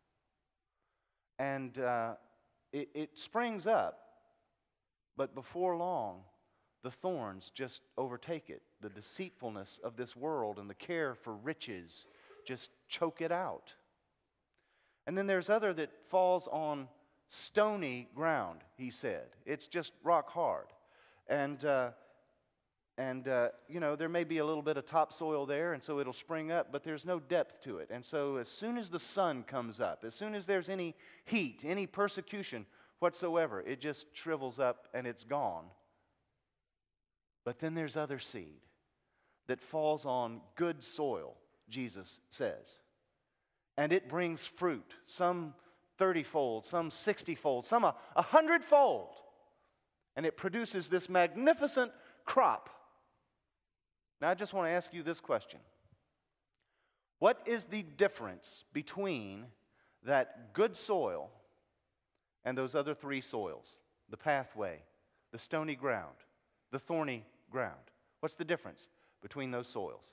And uh, it, it springs up, but before long, the thorns just overtake it. The deceitfulness of this world and the care for riches just choke it out. And then there's other that falls on stony ground, he said. It's just rock hard. And, uh, and uh, you know, there may be a little bit of topsoil there, and so it'll spring up, but there's no depth to it. And so as soon as the sun comes up, as soon as there's any heat, any persecution whatsoever, it just shrivels up and it's gone. But then there's other seed that falls on good soil, Jesus says. And it brings fruit, some thirty-fold, some sixty-fold, some a, a hundred-fold. And it produces this magnificent crop. Now I just want to ask you this question. What is the difference between that good soil and those other three soils? The pathway, the stony ground, the thorny ground. What's the difference between those soils?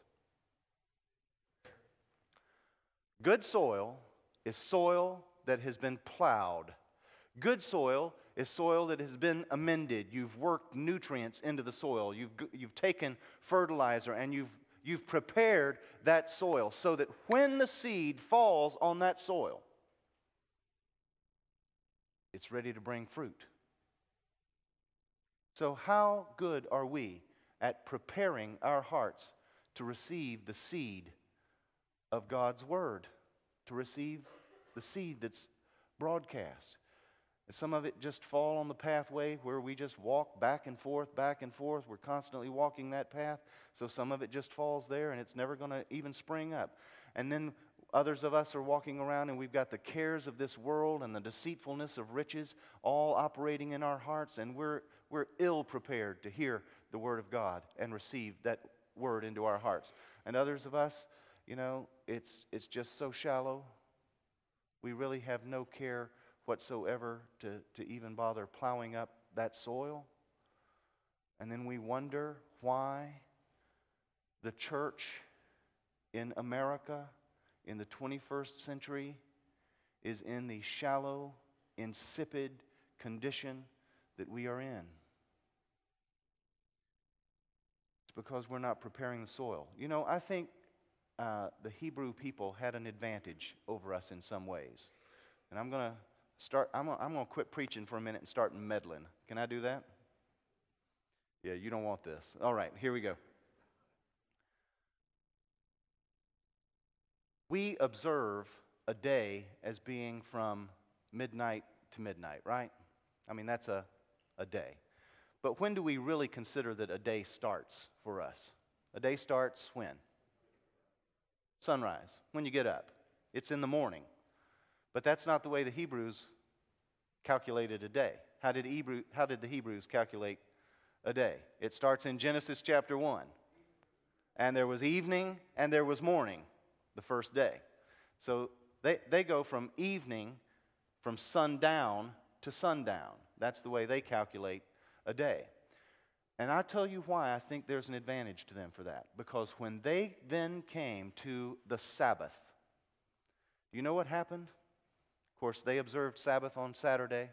Good soil is soil that has been plowed. Good soil is soil that has been amended. You've worked nutrients into the soil. You've, you've taken fertilizer and you've, you've prepared that soil so that when the seed falls on that soil, it's ready to bring fruit. So how good are we at preparing our hearts to receive the seed of God's Word, to receive the seed that's broadcast? And some of it just fall on the pathway where we just walk back and forth, back and forth. We're constantly walking that path. So some of it just falls there and it's never going to even spring up. And then others of us are walking around and we've got the cares of this world and the deceitfulness of riches all operating in our hearts, and we're, we're ill prepared to hear the Word of God and receive that Word into our hearts. And others of us, you know, it's, it's just so shallow. We really have no care whatsoever to, to even bother plowing up that soil. And then we wonder why the church in America in the twenty-first century is in the shallow, insipid condition that we are in. It's because we're not preparing the soil. You know, I think uh, the Hebrew people had an advantage over us in some ways. And I'm going to Start. I'm gonna, I'm going to quit preaching for a minute and start meddling. Can I do that? Yeah, you don't want this. All right, here we go. We observe a day as being from midnight to midnight, right? I mean, that's a, a day. But when do we really consider that a day starts for us? A day starts when? Sunrise, when you get up. It's in the morning. But that's not the way the Hebrews calculated a day. How did, Hebrew, how did the Hebrews calculate a day? It starts in Genesis chapter one. And there was evening and there was morning the first day. So they, they go from evening, from sundown to sundown. That's the way they calculate a day. And I'll tell you why I think there's an advantage to them for that. Because when they then came to the Sabbath, do you know what happened? Of course, they observed Sabbath on Saturday.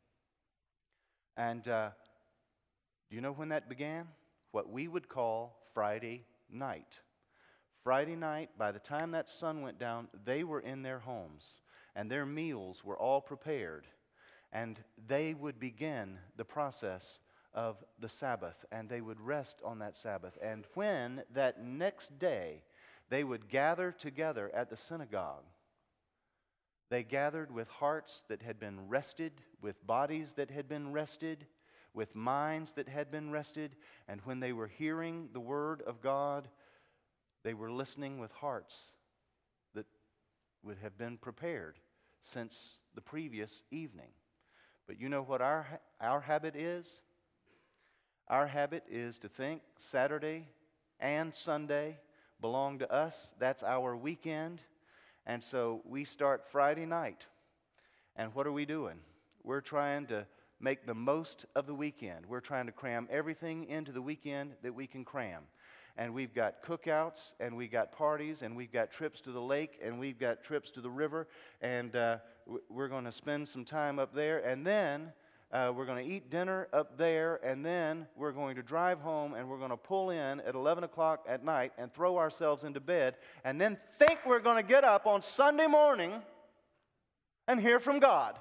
And uh, do you know when that began? What we would call Friday night. Friday night, by the time that sun went down, they were in their homes. And their meals were all prepared. And they would begin the process of the Sabbath. And they would rest on that Sabbath. And when that next day, they would gather together at the synagogue, they gathered with hearts that had been rested, with bodies that had been rested, with minds that had been rested, and when they were hearing the Word of God, They were listening with hearts that would have been prepared since the previous evening. But you know what our, our habit is? Our habit is to think Saturday and Sunday belong to us. That's our weekend. And so we start Friday night. And what are we doing? We're trying to make the most of the weekend. We're trying to cram everything into the weekend that we can cram. And we've got cookouts, and we've got parties, and we've got trips to the lake, and we've got trips to the river, and uh, we're going to spend some time up there, and then uh, we're going to eat dinner up there, and then we're going to drive home, and we're going to pull in at eleven o'clock at night and throw ourselves into bed, and then think we're going to get up on Sunday morning and hear from God.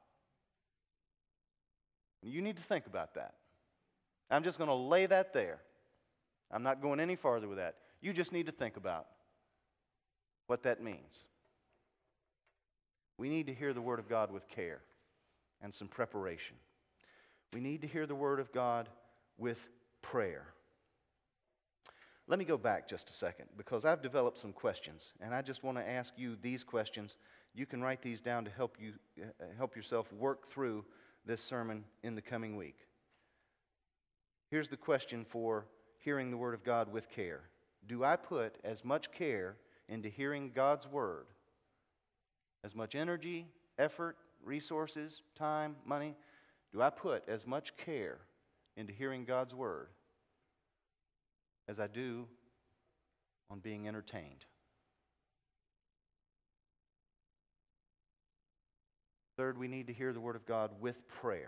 You need to think about that. I'm just going to lay that there. I'm not going any farther with that. You just need to think about what that means. We need to hear the Word of God with care and some preparation. We need to hear the Word of God with prayer. Let me go back just a second, because I've developed some questions, and I just want to ask you these questions. You can write these down to help you uh, help yourself work through this sermon in the coming week. Here's the question for hearing the Word of God with care. Do I put as much care into hearing God's Word, as much energy, effort, resources, time, money, do I put as much care into hearing God's Word as I do on being entertained? Third, we need to hear the Word of God with prayer.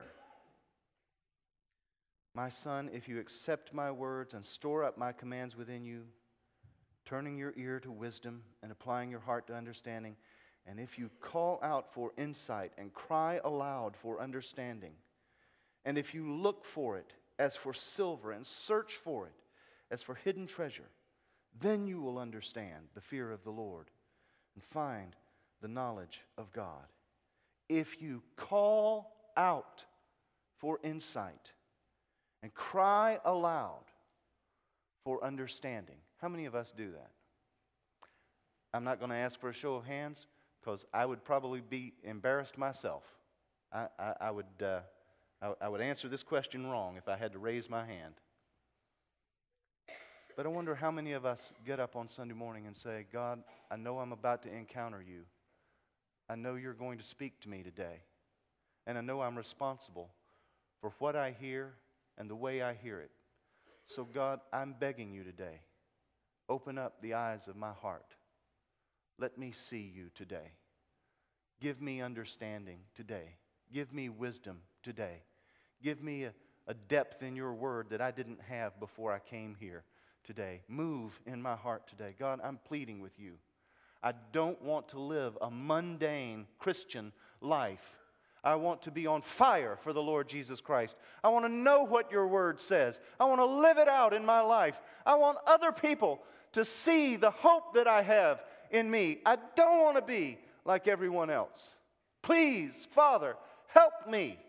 My son, if you accept my words and store up my commands within you, turning your ear to wisdom and applying your heart to understanding, and if you call out for insight and cry aloud for understanding, and if you look for it as for silver and search for it as for hidden treasure, then you will understand the fear of the Lord and find the knowledge of God. If you call out for insight and cry aloud for understanding. How many of us do that? I'm not going to ask for a show of hands, because I would probably be embarrassed myself. I, I, I would uh, I, I would answer this question wrong if I had to raise my hand. But I wonder how many of us get up on Sunday morning and say, God, I know I'm about to encounter you. I know you're going to speak to me today. And I know I'm responsible for what I hear and the way I hear it. So God, I'm begging you today, open up the eyes of my heart. Let me see you today. Give me understanding today. Give me wisdom today. Give me a, a depth in your word that I didn't have before I came here today. Move in my heart today. God, I'm pleading with you. I don't want to live a mundane Christian life. I want to be on fire for the Lord Jesus Christ. I want to know what your word says. I want to live it out in my life. I want other people to see the hope that I have in me. I don't want to be like everyone else. Please, Father, help me.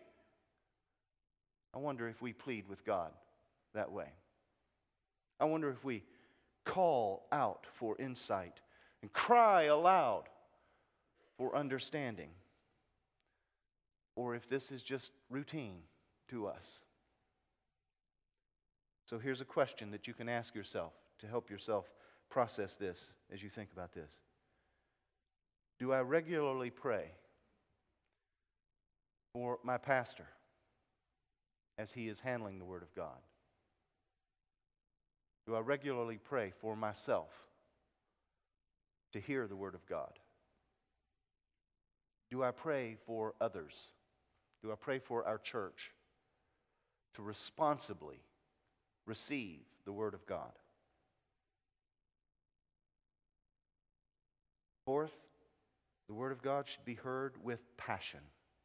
I wonder if we plead with God that way. I wonder if we call out for insight and cry aloud for understanding, or if this is just routine to us. So here's a question that you can ask yourself to help yourself process this as you think about this. Do I regularly pray for my pastor as he is handling the Word of God? Do I regularly pray for myself to hear the Word of God? Do I pray for others? Do I pray for our church to responsibly receive the Word of God? Fourth, the Word of God should be heard with passion.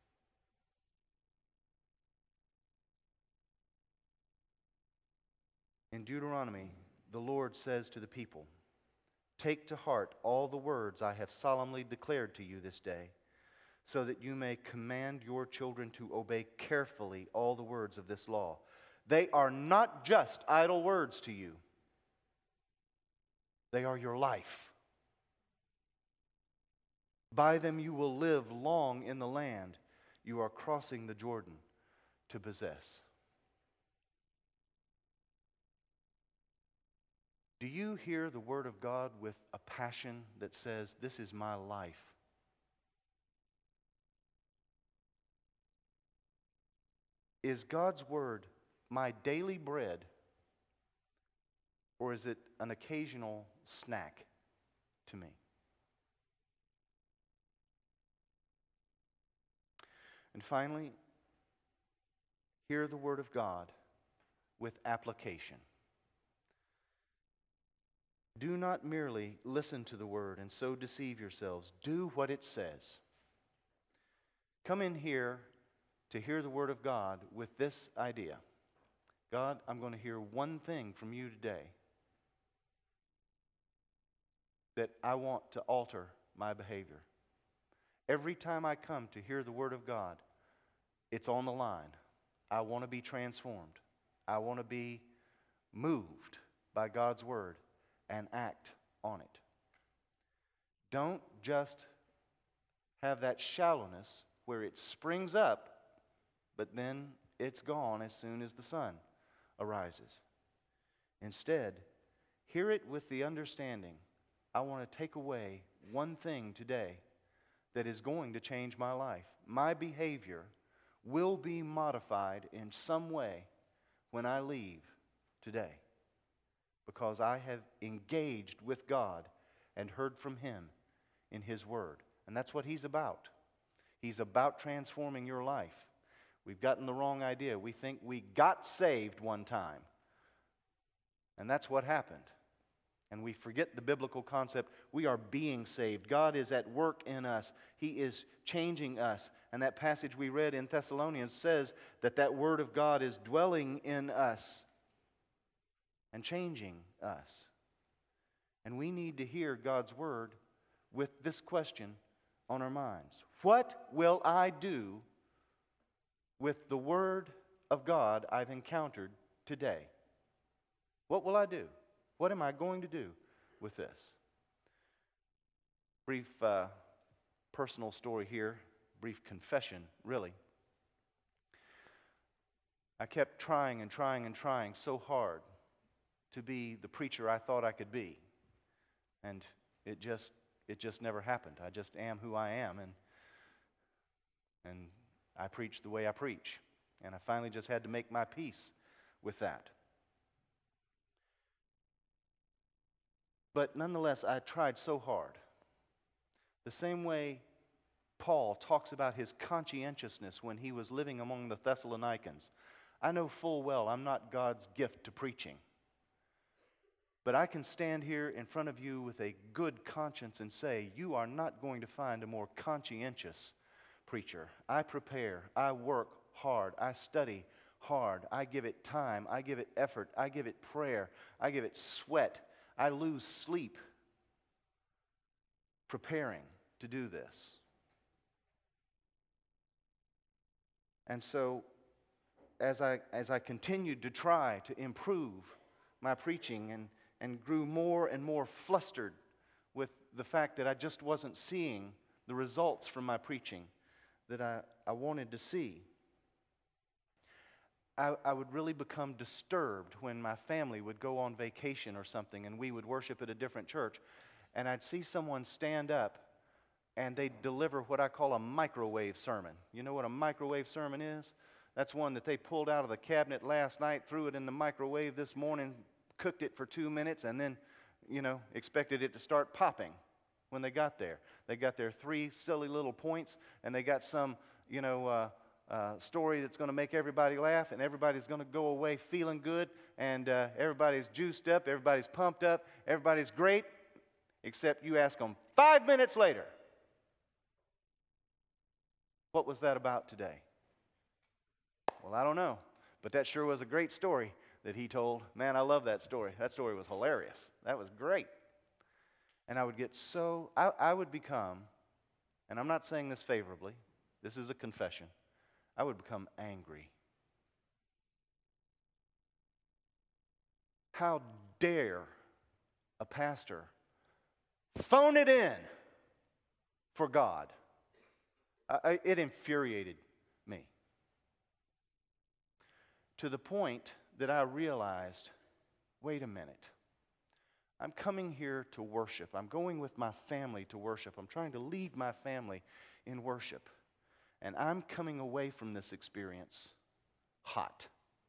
In Deuteronomy, the Lord says to the people, "Take to heart all the words I have solemnly declared to you this day, so that you may command your children to obey carefully all the words of this law. They are not just idle words to you, They are your life. By them you will live long in the land you are crossing the Jordan to possess. Do you hear the Word of God with a passion that says, this is my life? Is God's Word my daily bread, or is it an occasional snack to me? And finally, hear the Word of God with application. Do not merely listen to the Word and so deceive yourselves. Do what it says. Come in here to hear the Word of God with this idea. God, I'm going to hear one thing from you today that I want to alter my behavior. Every time I come to hear the Word of God, it's on the line. I want to be transformed. I want to be moved by God's Word and act on it. Don't just have that shallowness where it springs up, but then it's gone as soon as the sun arises. Instead, hear it with the understanding, I want to take away one thing today that is going to change my life. My behavior will be modified in some way when I leave today, because I have engaged with God and heard from Him in His Word. And that's what He's about. He's about transforming your life. We've gotten the wrong idea. We think we got saved one time, and that's what happened. And we forget the biblical concept. We are being saved. God is at work in us. He is changing us. And that passage we read in Thessalonians says that that Word of God is dwelling in us and changing us. And we need to hear God's Word with this question on our minds. What will I do with the Word of God I've encountered today? What will I do? What am I going to do with this? Brief uh, personal story here, brief confession, really. I kept trying and trying and trying so hard to be the preacher I thought I could be. And it just it just never happened. I just am who I am, and and I preach the way I preach. And I finally just had to make my peace with that. But nonetheless, I tried so hard. The same way Paul talks about his conscientiousness when he was living among the Thessalonians. I know full well I'm not God's gift to preaching. But I can stand here in front of you with a good conscience and say, you are not going to find a more conscientious preacher. I prepare, I work hard, I study hard, I give it time, I give it effort, I give it prayer, I give it sweat. I lose sleep preparing to do this. And so, as I, as I continued to try to improve my preaching and, and grew more and more flustered with the fact that I just wasn't seeing the results from my preaching that I, I wanted to see, I, I would really become disturbed when my family would go on vacation or something and we would worship at a different church, and I'd see someone stand up and they'd deliver what I call a microwave sermon. You know what a microwave sermon is? That's one that they pulled out of the cabinet last night, threw it in the microwave this morning, cooked it for two minutes, and then, you know, expected it to start popping when they got there. They got their three silly little points, and they got some, you know, uh, Uh, story that's going to make everybody laugh, and everybody's going to go away feeling good, and uh, everybody's juiced up, everybody's pumped up, everybody's great, except you ask them five minutes later, what was that about today? Well, I don't know, but that sure was a great story that he told. Man, I love that story. That story was hilarious. That was great. And I would get so, I, I would become, and I'm not saying this favorably, this is a confession, I would become angry. How dare a pastor phone it in for God. I, it infuriated me to the point that I realized, wait a minute. I'm coming here to worship. I'm going with my family to worship. I'm trying to lead my family in worship. And I'm coming away from this experience hot.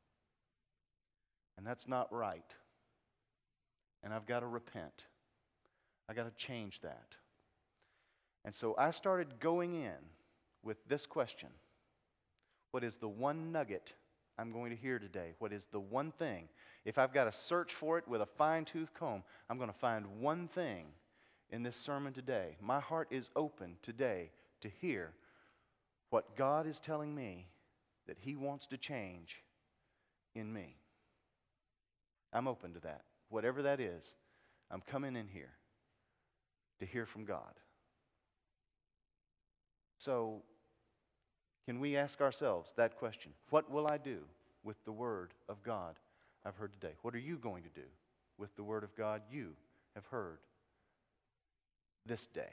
And that's not right. And I've got to repent. I've got to change that. And so I started going in with this question. What is the one nugget I'm going to hear today? What is the one thing? If I've got to search for it with a fine-tooth comb, I'm going to find one thing in this sermon today. My heart is open today to hear what God is telling me that He wants to change in me. I'm open to that. Whatever that is, I'm coming in here to hear from God. So, can we ask ourselves that question? What will I do with the Word of God I've heard today? What are you going to do with the Word of God you have heard this day?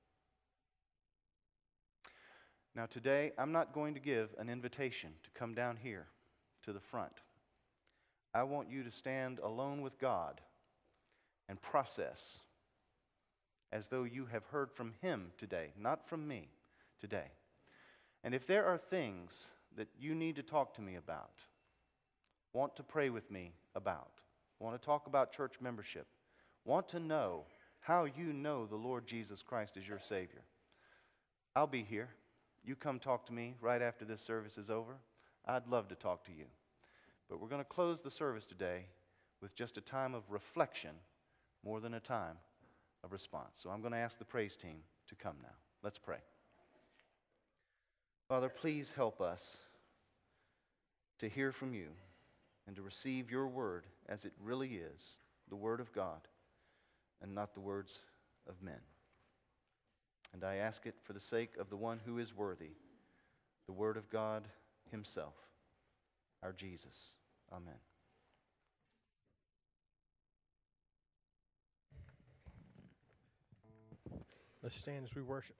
Now today, I'm not going to give an invitation to come down here to the front. I want you to stand alone with God and process as though you have heard from Him today, not from me today. And if there are things that you need to talk to me about, want to pray with me about, want to talk about church membership, want to know how you know the Lord Jesus Christ is your Savior, I'll be here. You come talk to me right after this service is over. I'd love to talk to you. But we're going to close the service today with just a time of reflection more than a time of response. So I'm going to ask the praise team to come now. Let's pray. Father, please help us to hear from you and to receive your word as it really is, the word of God, and not the words of men. And I ask it for the sake of the one who is worthy, the Word of God Himself, our Jesus. Amen. Let's stand as we worship.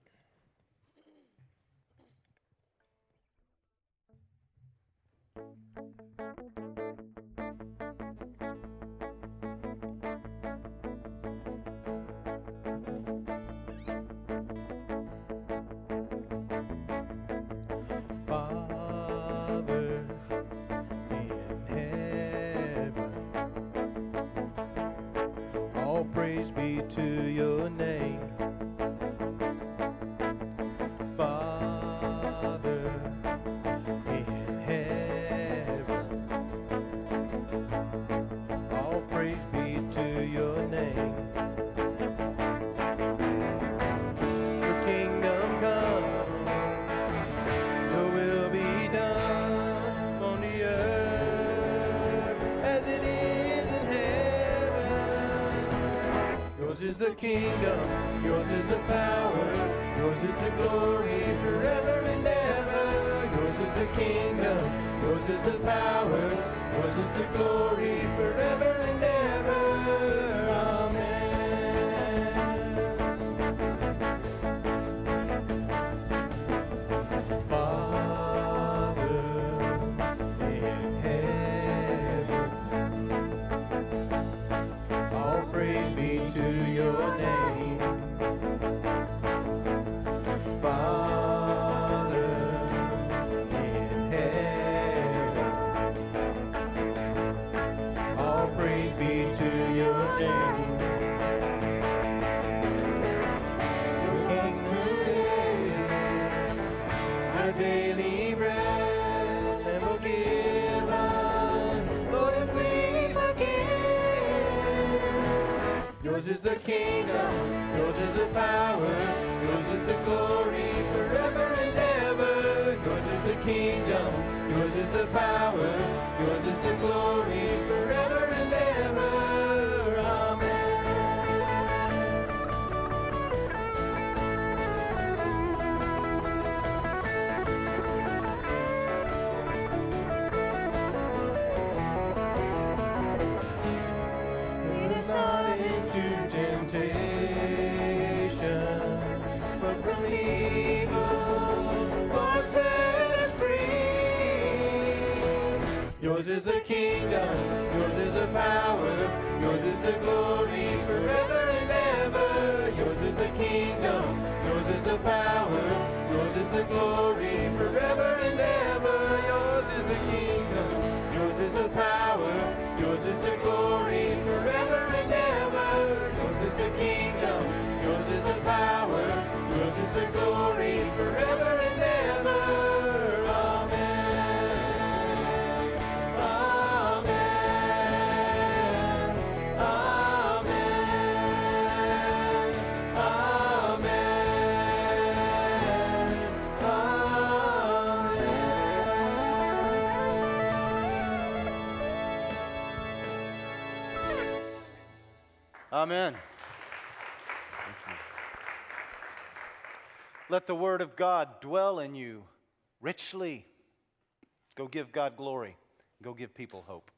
Praise be to your name, Father in heaven. All praise be to your name. Your kingdom come, your will be done on the earth as it is in heaven. Yours is the kingdom, yours is the power, yours is the glory forever and ever. Yours is the kingdom, yours is the power, yours is the glory forever and ever. Amen. Father in heaven, all praise be to your name. Father in heaven, all praise be to your name. Give us today our daily bread, and forgive us, Lord, as we forgive. Yours is the kingdom, yours is the power, yours is the glory forever and ever. Yours is the kingdom, yours is the power, yours is the glory forever and ever. Amen. Lead us not into Yours is the kingdom, yours is the power, yours is the glory forever and ever. Yours is the kingdom, yours is the power, yours is the glory forever and ever. Yours is the kingdom, yours is the power, yours is the glory forever and ever. Yours is the kingdom, yours is the power, yours is the glory forever and ever. Amen. Let the word of God dwell in you richly. Go give God glory. Go give people hope.